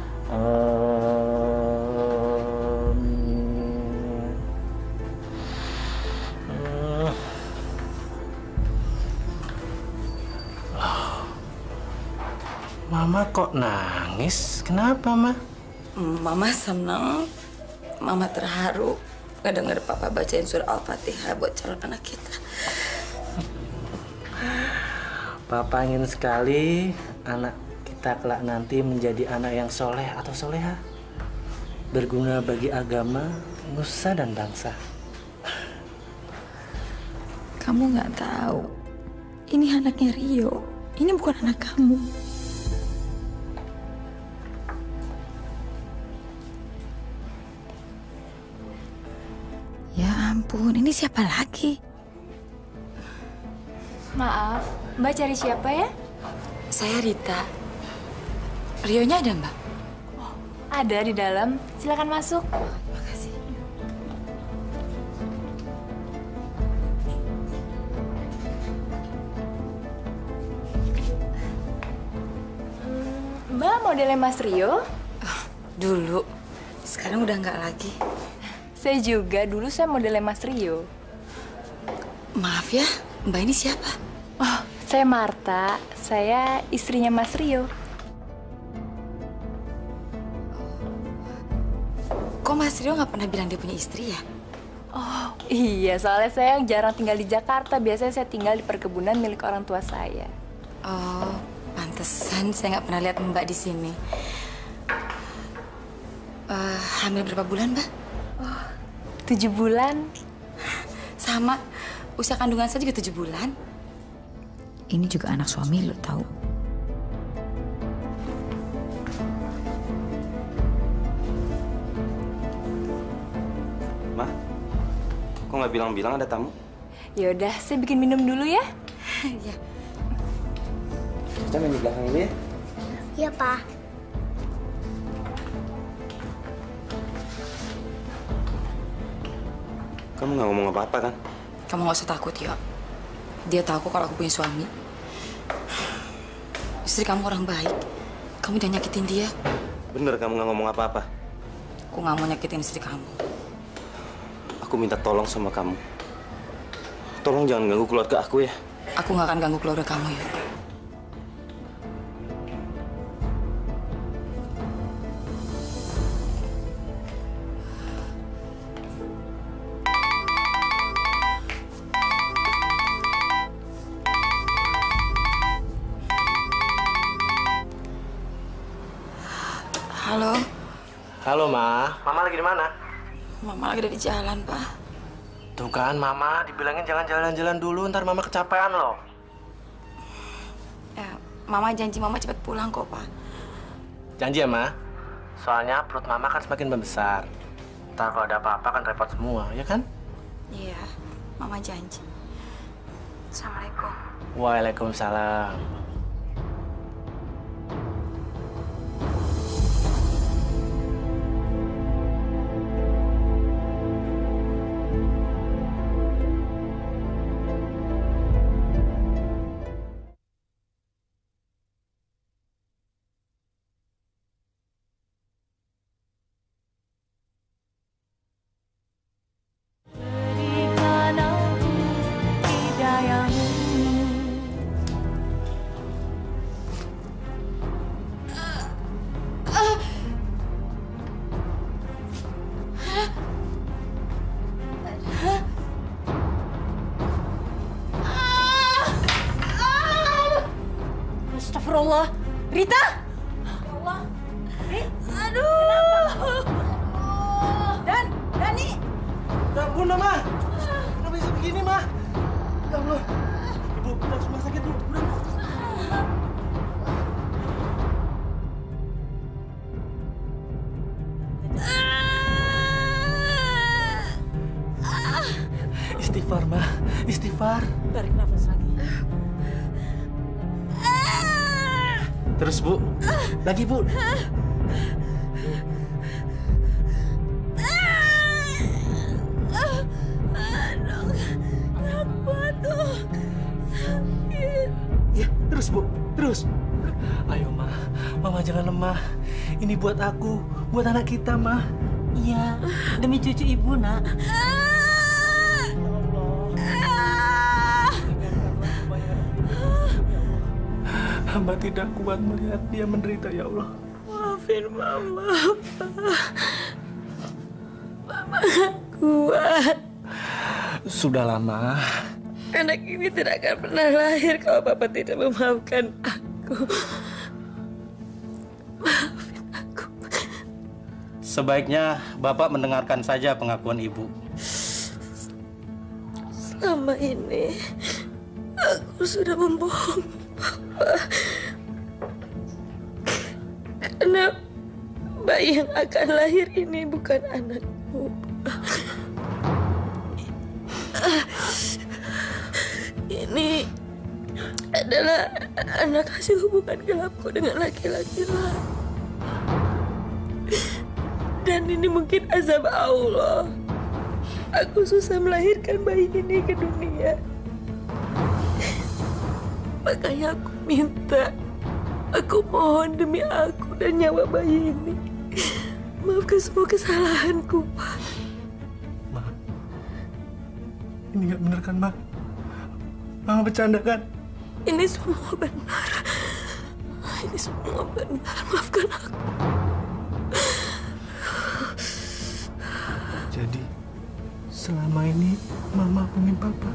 Mama kok nangis? Kenapa, Ma? Mama senang, Mama terharu ngedenger Papa bacain surah Al-Fatihah buat calon anak kita. Papa ingin sekali anak kita kelak nanti menjadi anak yang soleh atau soleha. Berguna bagi agama, nusa, dan bangsa. Kamu nggak tahu, ini anaknya Rio. Ini bukan anak kamu. Ya ampun, ini siapa lagi? Maaf, Mbak cari siapa ya? Saya Rita. Rionya ada, Mbak? Ada di dalam. Silakan masuk. Makasih. Mbak modelnya Mas Rio? Dulu. Sekarang udah nggak lagi. Saya juga. Dulu saya modelnya Mas Rio. Maaf ya, Mbak ini siapa? Oh, saya Marta. Saya istrinya Mas Rio. Kok Mas Rio nggak pernah bilang dia punya istri ya? Oh, iya. Soalnya saya jarang tinggal di Jakarta. Biasanya saya tinggal di perkebunan milik orang tua saya. Oh, pantesan saya nggak pernah lihat Mbak di sini. Hamil berapa bulan, Mbak? Oh, 7 bulan. Sama. Usia kandungan saya juga 7 bulan. Ini juga anak suami lo tahu. Ma, kok nggak bilang-bilang ada tamu? Yaudah, saya bikin minum dulu ya. Iya. Kita main di belakang dulu ya. Iya, Pak. Kamu nggak ngomong apa-apa kan? Kamu nggak usah takut ya. Dia tahu kok kalau aku punya suami. Istri kamu orang baik. Kamu jangan nyakitin dia. Bener kamu nggak ngomong apa-apa? Aku nggak mau nyakitin istri kamu. Aku minta tolong sama kamu. Tolong jangan ganggu keluarga aku ya. Aku nggak akan ganggu keluarga kamu ya. Halo. Halo, Ma. Mama lagi di mana? Mama lagi ada di jalan, Pak. Tuh kan, Mama dibilangin jangan jalan-jalan dulu, ntar Mama kecapean loh. Ya, Mama janji Mama cepat pulang kok, Pak. Janji ya, Ma? Soalnya perut Mama kan semakin membesar. Ntar kalau ada apa-apa kan repot semua, ya kan? Iya, Mama janji. Assalamualaikum. Waalaikumsalam. Astagfirullah. Rita! Ya Allah. Aduh. Dani! Ya ampun, Ma. Udah bisa begini, Ma. Ya Allah. Ibu, kita harus rumah sakit, Bu. Udah, Bu. Istighfar, Ma. Istighfar. Tarik nafas lagi. Terus, Bu. Lagi, Bu. Ya, terus, Bu. Terus. Ayo, Ma. Mama jangan lemah. Ini buat aku, buat anak kita, Ma. Iya, demi cucu ibu, Nak. Hamba tidak kuat melihat dia menderita, ya Allah. Maafin Mama, Mama gak kuat. Sudah lama. Anak ini tidak akan pernah lahir kalau Bapak tidak memaafkan aku. Maafin aku. Sebaiknya Bapak mendengarkan saja pengakuan Ibu. Selama ini aku sudah membohongi Bapak. Papa. Karena bayi yang akan lahir ini bukan anakmu. Ini adalah anak hasil hubungan gelapku dengan laki-laki lain. Dan ini mungkin azab Allah. Aku susah melahirkan bayi ini ke dunia. Makanya aku minta, aku mohon demi aku dan nyawa bayi ini, maafkan semua kesalahanku, Pak. Ma, ini nggak bener kan, Ma? Mama bercanda kan? Ini semua benar. Ini semua benar. Maafkan aku. Jadi, selama ini Mama bohongin Papa.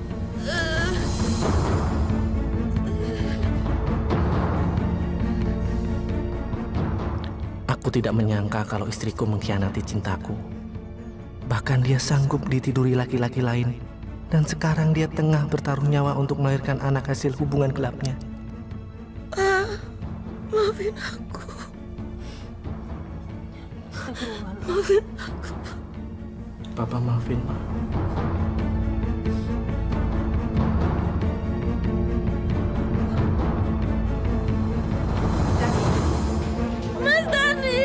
Aku tidak menyangka kalau istriku mengkhianati cintaku. Bahkan dia sanggup ditiduri laki-laki lain. Dan sekarang dia tengah bertaruh nyawa untuk melahirkan anak hasil hubungan gelapnya. Maafin aku. Maafin aku. Papa maafin, Ma. Mas Dani!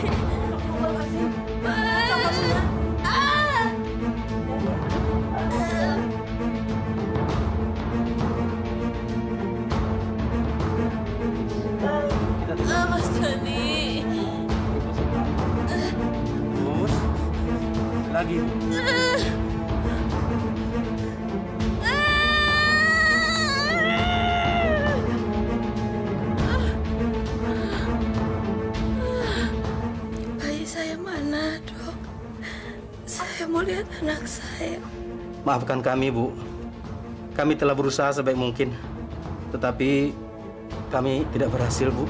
Mas Dani! Terus, lagi. Bayi saya mana, Dok? Saya mau lihat anak saya. Maafkan kami, Bu. Kami telah berusaha sebaik mungkin. Tetapi kami tidak berhasil, Bu.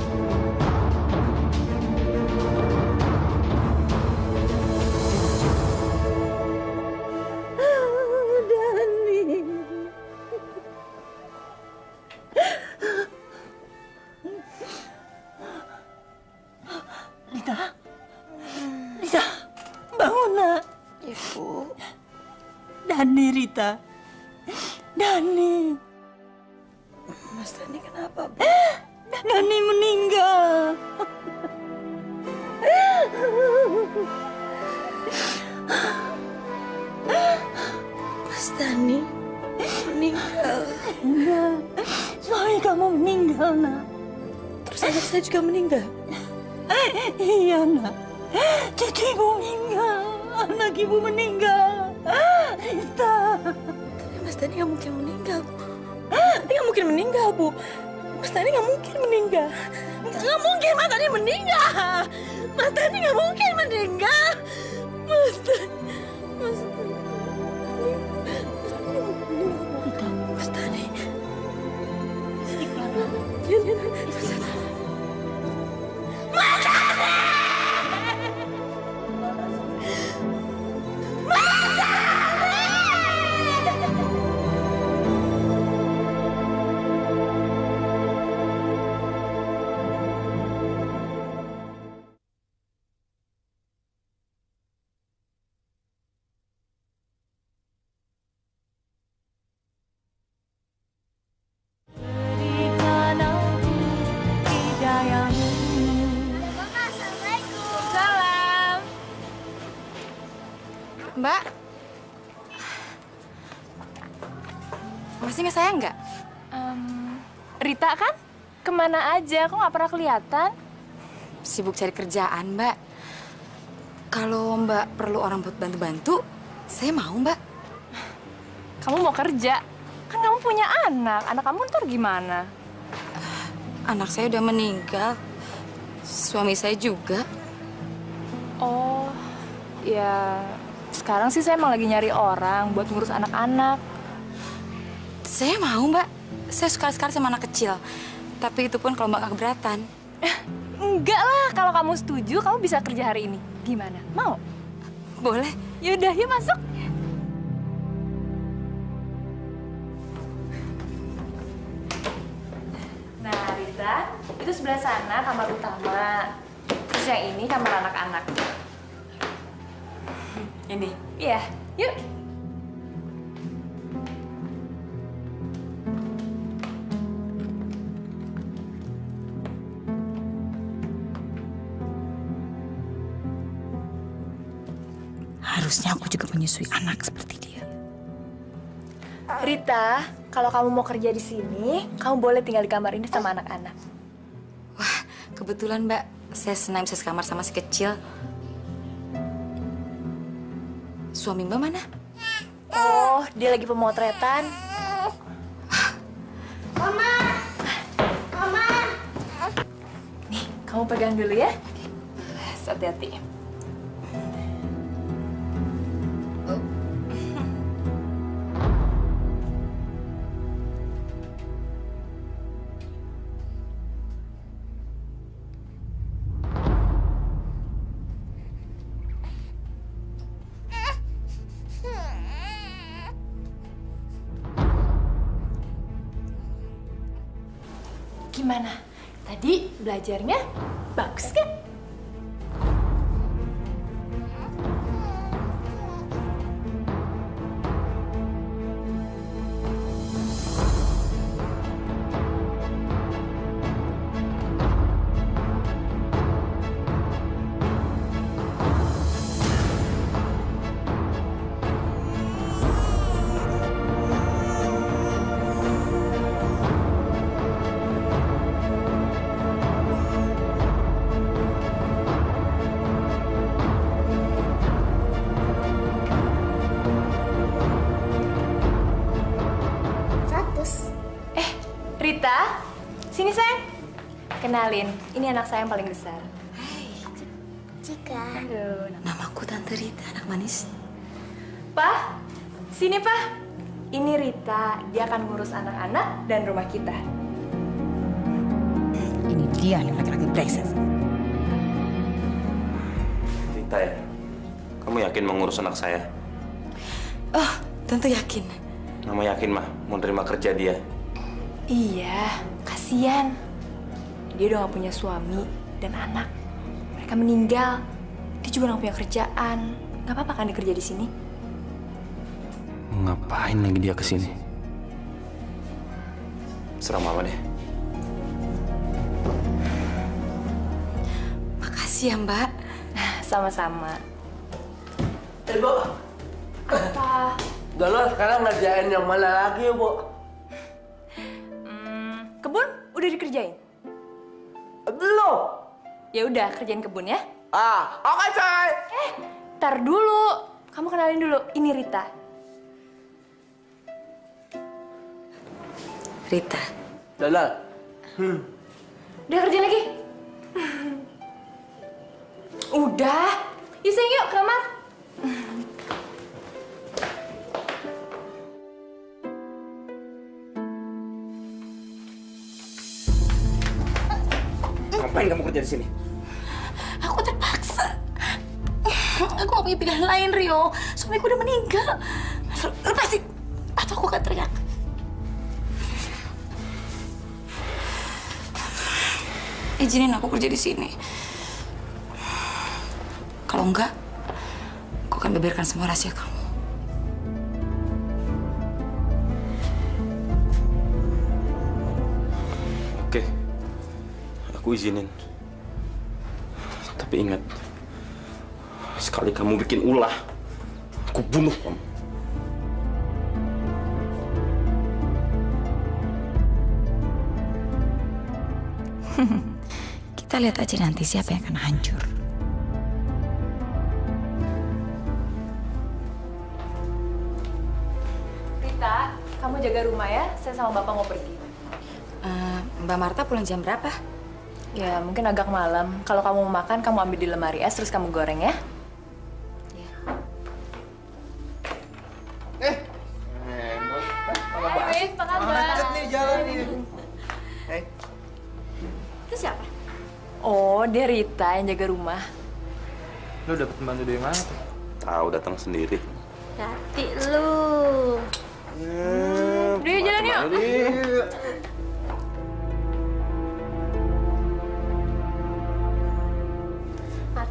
Rita, Rita, bangun nak. Ibu. Dani, Rita. Dani. Mas Dani kenapa, Bu? Dani meninggal. Mas Dani meninggal. Enggak. Suami kamu meninggal, nak. Terus anak saya juga meninggal. Iya, nak. Cucu ibu meninggal. Anak ibu meninggal. Rita. Tapi Mas Dani nggak mungkin meninggal. Mas Dani nggak mungkin meninggal, Bu. Mas Dani nggak mungkin meninggal. Nggak mungkin Mas Dani meninggal. Mas Dani nggak mungkin meninggal. Mas Dani. Mas Dani. Mas Dani. Mas Dani. Mbak, masih nggak saya nggak? Rita kan? Kemana aja? Kok nggak pernah kelihatan? Sibuk cari kerjaan, Mbak. Kalau Mbak perlu orang buat bantu-bantu, saya mau, Mbak. Kamu mau kerja? Kan kamu punya anak. Anak kamu ntar gimana? Anak saya udah meninggal. Suami saya juga. Oh, ya sekarang sih saya emang lagi nyari orang buat ngurus anak-anak. Saya mau, Mbak. Saya suka sekali sama anak kecil. Tapi itu pun kalau Mbak nggak keberatan. Enggak lah, kalau kamu setuju, kamu bisa kerja hari ini. Gimana? Mau? Boleh. Yaudah, yuk masuk. Itu sebelah sana kamar utama. Terus yang ini kamar anak-anak. Ini? Iya, yuk. Harusnya aku juga menyusui anak seperti dia. Rita, kalau kamu mau kerja di sini, kamu boleh tinggal di kamar ini sama anak-anak. Wah, kebetulan Mbak, saya senang bisa sekamar sama si kecil. Suami Mbak mana? Oh, dia lagi pemotretan. Mama! Mama! Nih, kamu pegang dulu ya. Hati-hati. Gimana? Tadi belajarnya bagus kan? Rita, sini sayang. Kenalin, ini anak saya yang paling besar. Cika. Aduh, Namaku Tante Rita, anak manis. Pak, sini Pak. Ini Rita, dia akan ngurus anak-anak dan rumah kita. Ini dia yang laki-laki brengsek. Rita ya? Kamu yakin mau ngurus anak saya? Oh, tentu yakin. Mama yakin mah mau terima kerja dia. Iya, kasihan. Dia udah gak punya suami dan anak. Mereka meninggal. Dia juga gak punya kerjaan. Gak apa-apa kan dia kerja di sini? Ngapain lagi dia kesini? Serah mama deh. Makasih ya Mbak. Sama-sama. Bu. Apa? Udah lo sekarang ngerjain yang mana lagi ya, Bu? Kebun udah dikerjain? Belum. Ya udah, kerjain kebun ya. Oke, coy. Tar dulu. Kamu kenalin dulu. Ini Rita. Rita. Dadah. Udah kerjain lagi? Udah. Yuk sayang, yuk ke kamar. Ngapain kamu kerja di sini? Aku terpaksa. Aku gak punya pilihan lain, Rio. Suamiku udah meninggal. Lepasin, atau aku akan teriak. Izinin aku kerja di sini. Kalau enggak, aku akan beberkan semua rahasia kamu. Oke, aku izinin. Tapi ingat, sekali kamu bikin ulah, aku bunuh kamu. Kita lihat aja nanti siapa yang akan hancur. Rita, kamu jaga rumah ya. Saya sama Bapak mau pergi. Mbak Marta pulang jam berapa? Ya, mungkin agak malam. Kalau kamu mau makan, kamu ambil di lemari es, terus kamu goreng ya. Hai, apa kabar? Macet nih jalan nih. Itu siapa? Oh, dia Rita yang jaga rumah. Lu dapet pembantu dari mana tuh? Tahu datang sendiri. Hati lu. Udah jalan yuk.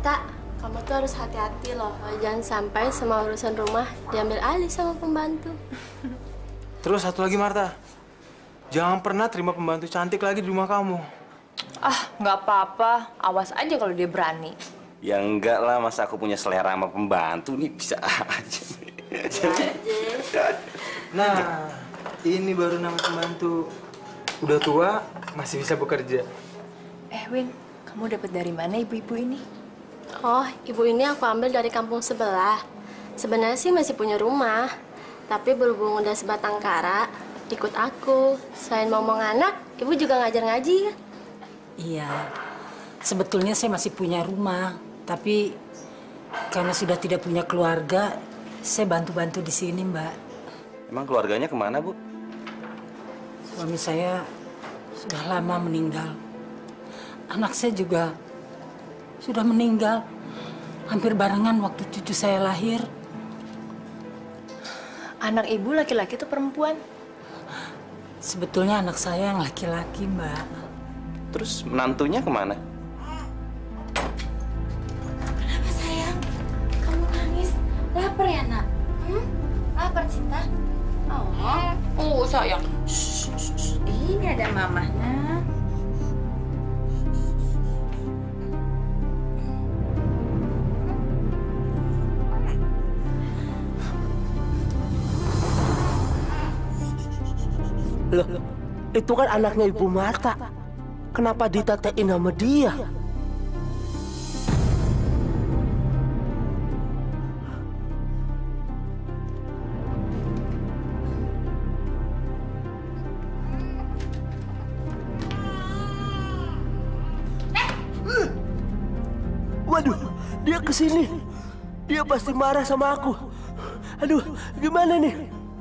Rita, kamu tuh harus hati-hati loh. Jangan sampai semua urusan rumah diambil alih sama pembantu. Terus satu lagi, Marta. Jangan pernah terima pembantu cantik lagi di rumah kamu. Ah, nggak apa-apa. Awas aja kalau dia berani. Ya enggak lah, masa aku punya selera sama pembantu nih, bisa aja. Nah, ini baru nama pembantu. Udah tua, masih bisa bekerja. Win, kamu dapat dari mana ibu-ibu ini? Oh, ibu ini aku ambil dari kampung sebelah. Sebenarnya sih masih punya rumah, tapi berhubung udah sebatang kara, ikut aku. Selain ngomong anak, ibu juga ngajar ngaji. Iya, sebetulnya saya masih punya rumah, tapi karena sudah tidak punya keluarga, saya bantu-bantu di sini, Mbak. Emang keluarganya kemana, Bu? Suami saya sudah lama meninggal. Anak saya juga sudah meninggal. Hampir barengan waktu cucu saya lahir. Anak ibu laki-laki atau perempuan? Sebetulnya anak saya yang laki-laki, Mbak. Terus menantunya kemana? Kenapa sayang? Kamu nangis? Lapar ya, Nak? Lapar, Cinta? Oh, sayang. Ini ada mamahnya. Loh, itu kan anaknya Ibu Marta. Kenapa ditetein sama dia? Waduh, dia kesini. Dia pasti marah sama aku. Aduh, gimana nih?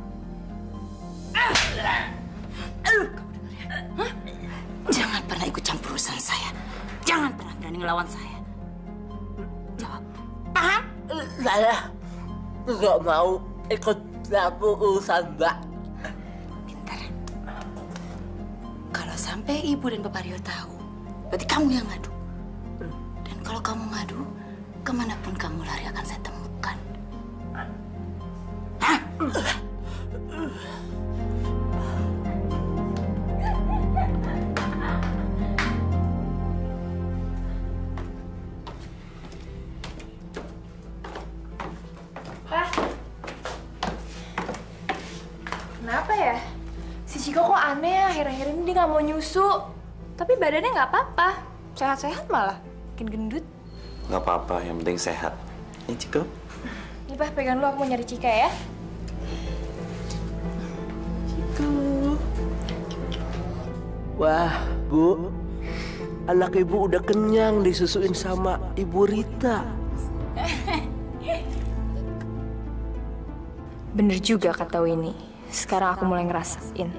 Jangan pernah ikut campur urusan saya. Jangan pernah berani ngelawan saya. Jawab. Paham? Saya nggak mau ikut campur urusan Mbak. Kalau sampai ibu dan Bapak Rio tahu, berarti kamu yang ngadu. Dan kalau kamu ngadu, kemanapun kamu lari akan saya temukan. Hah? Kenapa ya? Si Cika kok aneh ya, akhir-akhir ini dia nggak mau nyusu. Tapi badannya nggak apa-apa. Sehat-sehat malah. Makin gendut. Nggak apa-apa, yang penting sehat. Ini Ciko. Nih, Pak, pegang dulu, aku mau nyari Cika ya. Wah, Bu. Anak Ibu udah kenyang disusuin sama Ibu Rita. Bener juga kata Winnie. Sekarang aku mulai ngerasain.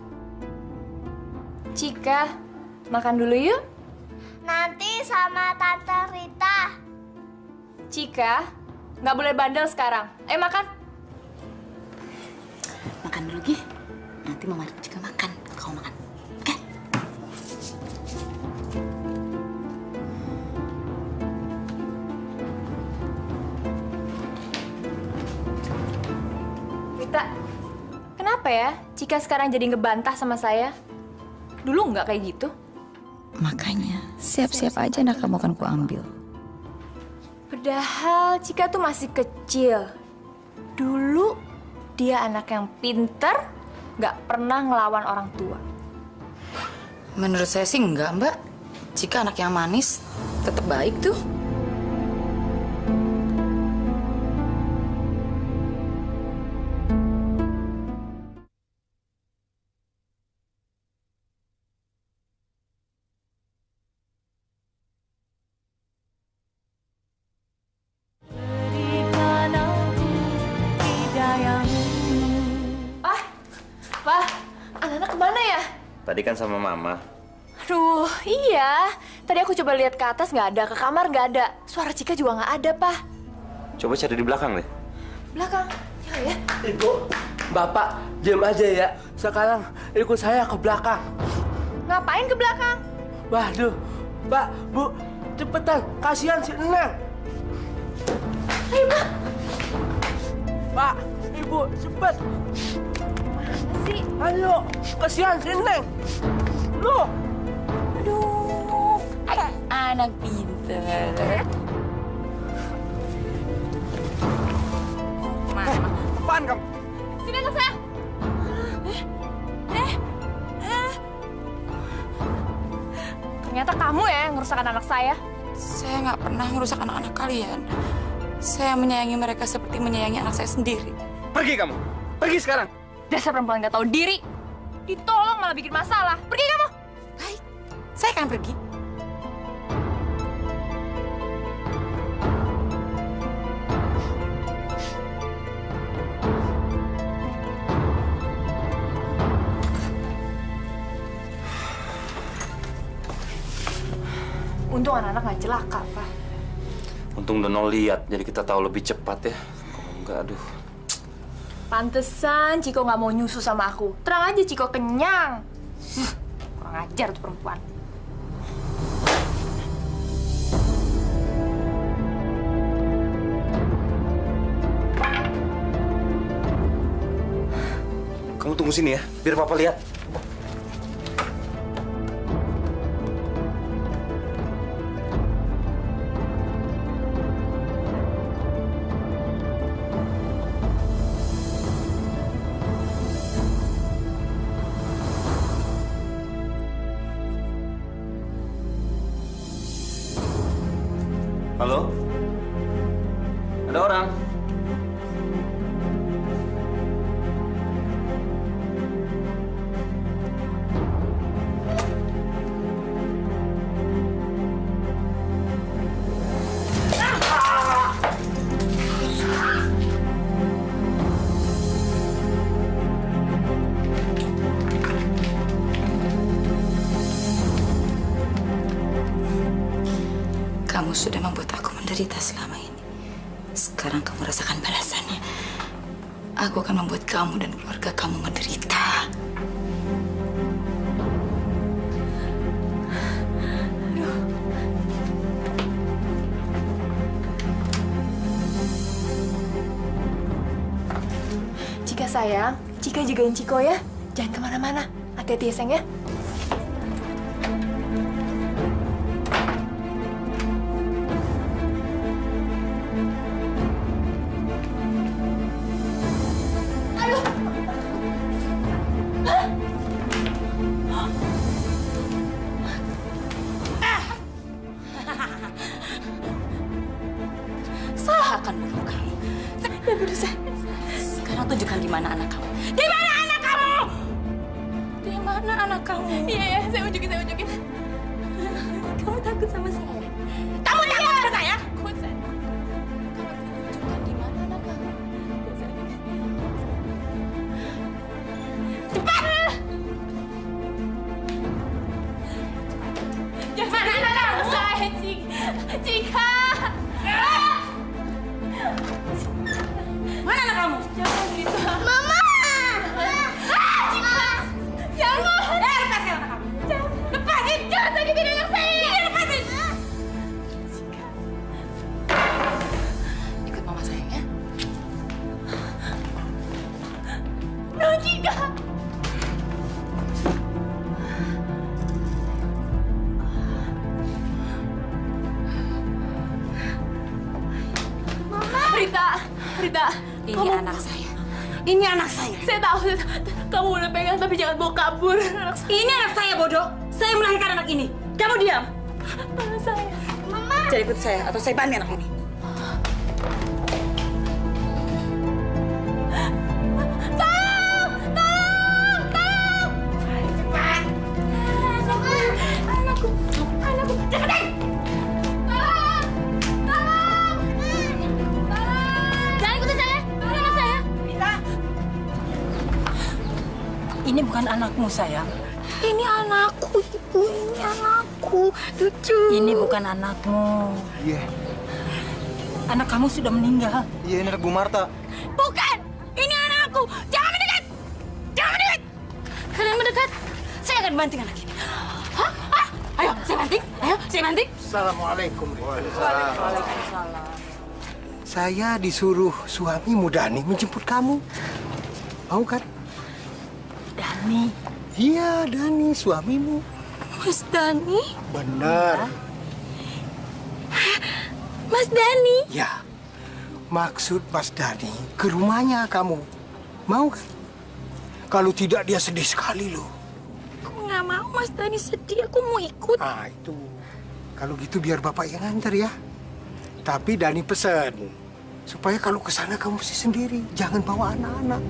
Cika, makan dulu yuk. Nanti sama Tante Rita. Cika, nggak boleh bandel sekarang. Ayo makan. Makan dulu, Gi. Nanti Mama juga makan. Kau makan. Oke? Rita, kenapa ya Cika sekarang jadi ngebantah sama saya? Dulu nggak kayak gitu. Makanya, siap-siap aja anak kamu akan kuambil. Padahal Cika tuh masih kecil. Dulu dia anak yang pinter, nggak pernah ngelawan orang tua. Menurut saya sih enggak, Mbak. Cika anak yang manis, tetap baik tuh. Pak, anak-anak kemana ya? Tadi kan sama Mama. Aduh, iya. Tadi aku coba lihat ke atas nggak ada, ke kamar nggak ada. Suara Cika juga nggak ada, Pak. Coba cari di belakang deh. Belakang, ya. Ibu, Bapak, diam aja ya. Sekarang ikut saya ke belakang. Ngapain ke belakang? Waduh, Mbak, Bu, cepetan, kasihan si Neng. Ayo, Mbak. Pak, Ibu, cepet. Mana sih? Ayo, kasihan si Neng. Loh. Aduh, anak pinter. Apaan kamu? Sini anak saya. Ternyata kamu ya yang ngerusak anak saya. Saya nggak pernah ngerusak anak-anak kalian. Saya menyayangi mereka seperti menyayangi anak saya sendiri. Pergi kamu. Pergi sekarang. Dasar perempuan nggak tahu diri. Ditolong malah bikin masalah. Pergi kamu. Baik, saya akan pergi. Untung anak-anak nggak celaka, Pak. Untung Dono lihat, jadi kita tahu lebih cepat ya. Kalau enggak, aduh. Pantesan Ciko nggak mau nyusu sama aku. Terang aja Ciko kenyang. Kurang ajar tuh perempuan. Kamu tunggu sini ya, biar Papa lihat. Halo? Ada orang? Kamu sudah membuat aku menderita selama ini. Sekarang kamu rasakan balasannya. Aku akan membuat kamu dan keluarga kamu menderita. Cika sayang, Cika jagain Ciko ya. Jangan kemana-mana. Hati-hati ya sayang ya. Saya akan bunuh kamu. Saya berusaha. Sekarang tunjukkan di mana anak kamu. Di mana anak kamu? Di mana anak kamu? Iya, saya unjukin. Kamu takut sama saya? Kamu takut sama saya? Takut saya. Tunjukkan di mana anak kamu. Cepat! Jangan anak saya, Cika. Mana anak kamu? Jangan gitu. Mama! Cika! Jangan! Lepaskan anak kamu. Lepasin! Jangan sakitin anak saya! Lepasin! Ikut mama sayang ya. No, Cika! Rita, Ini anak saya. Ini anak saya. Saya tahu. Kamu udah pegang, tapi jangan bawa kabur. Ini anak saya, bodoh. Saya melahirkan anak ini. Kamu diam. Anak saya. Mama! Jangan ikut saya, atau saya banting anak ini. Tolong! Cepat. Anakku. Cepetan! Ini bukan anakmu, sayang. Ini anakku, Ibu. Ini anakku. Lucu. Ini bukan anakmu. Iya. Anak kamu sudah meninggal. Iya, ini anak Bu Marta. Bukan! Ini anakku! Jangan mendekat! Jangan mendekat! Kalian mendekat, saya akan banting anak ini. Hah? Ayo, saya banting. Assalamualaikum. Waalaikumsalam. Saya disuruh suamimu Dani menjemput kamu. Mau kan? Dani? Iya, Dani, suamimu. Mas Dani? Benar. Mas Dani? Ya, maksud Mas Dani ke rumahnya kamu. Mau kan? Kalau tidak dia sedih sekali loh. Aku nggak mau Mas Dani sedih, aku mau ikut. Ah, itu. Kalau gitu biar Bapak yang antar ya. Tapi Dani pesan, supaya kalau ke sana kamu mesti sendiri, jangan bawa anak-anak.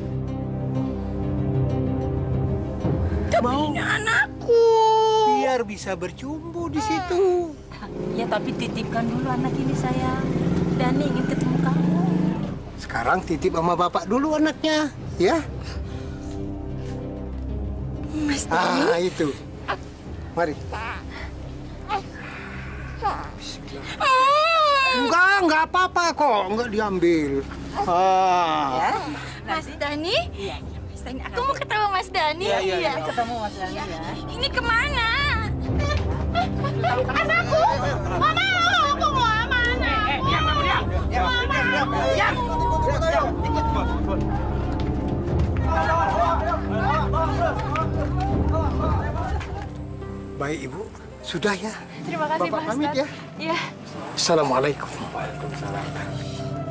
Tapi ini anakku. Biar bisa bercumbu di situ. Ya, tapi titipkan dulu anak ini saya. Dani ingin ketemu kamu. Sekarang titip sama Bapak dulu anaknya, ya. Mas Dani? Ah, itu. Mari. Enggak apa-apa kok, enggak diambil. Ya, Mas Dani? Iya, Mas Dani. Aku mau ketemu Mas Dani. Iya. Ketemu Mas Dani ya. Ini kemana? Anakku! Mama, aku mau sama anakku. Diam, kamu diam. Diam. Baik, Ibu. Sudah ya. Terima kasih, Bapak Pak pamit Ustadz. ya. Iya. Assalamualaikum. Waalaikumsalam.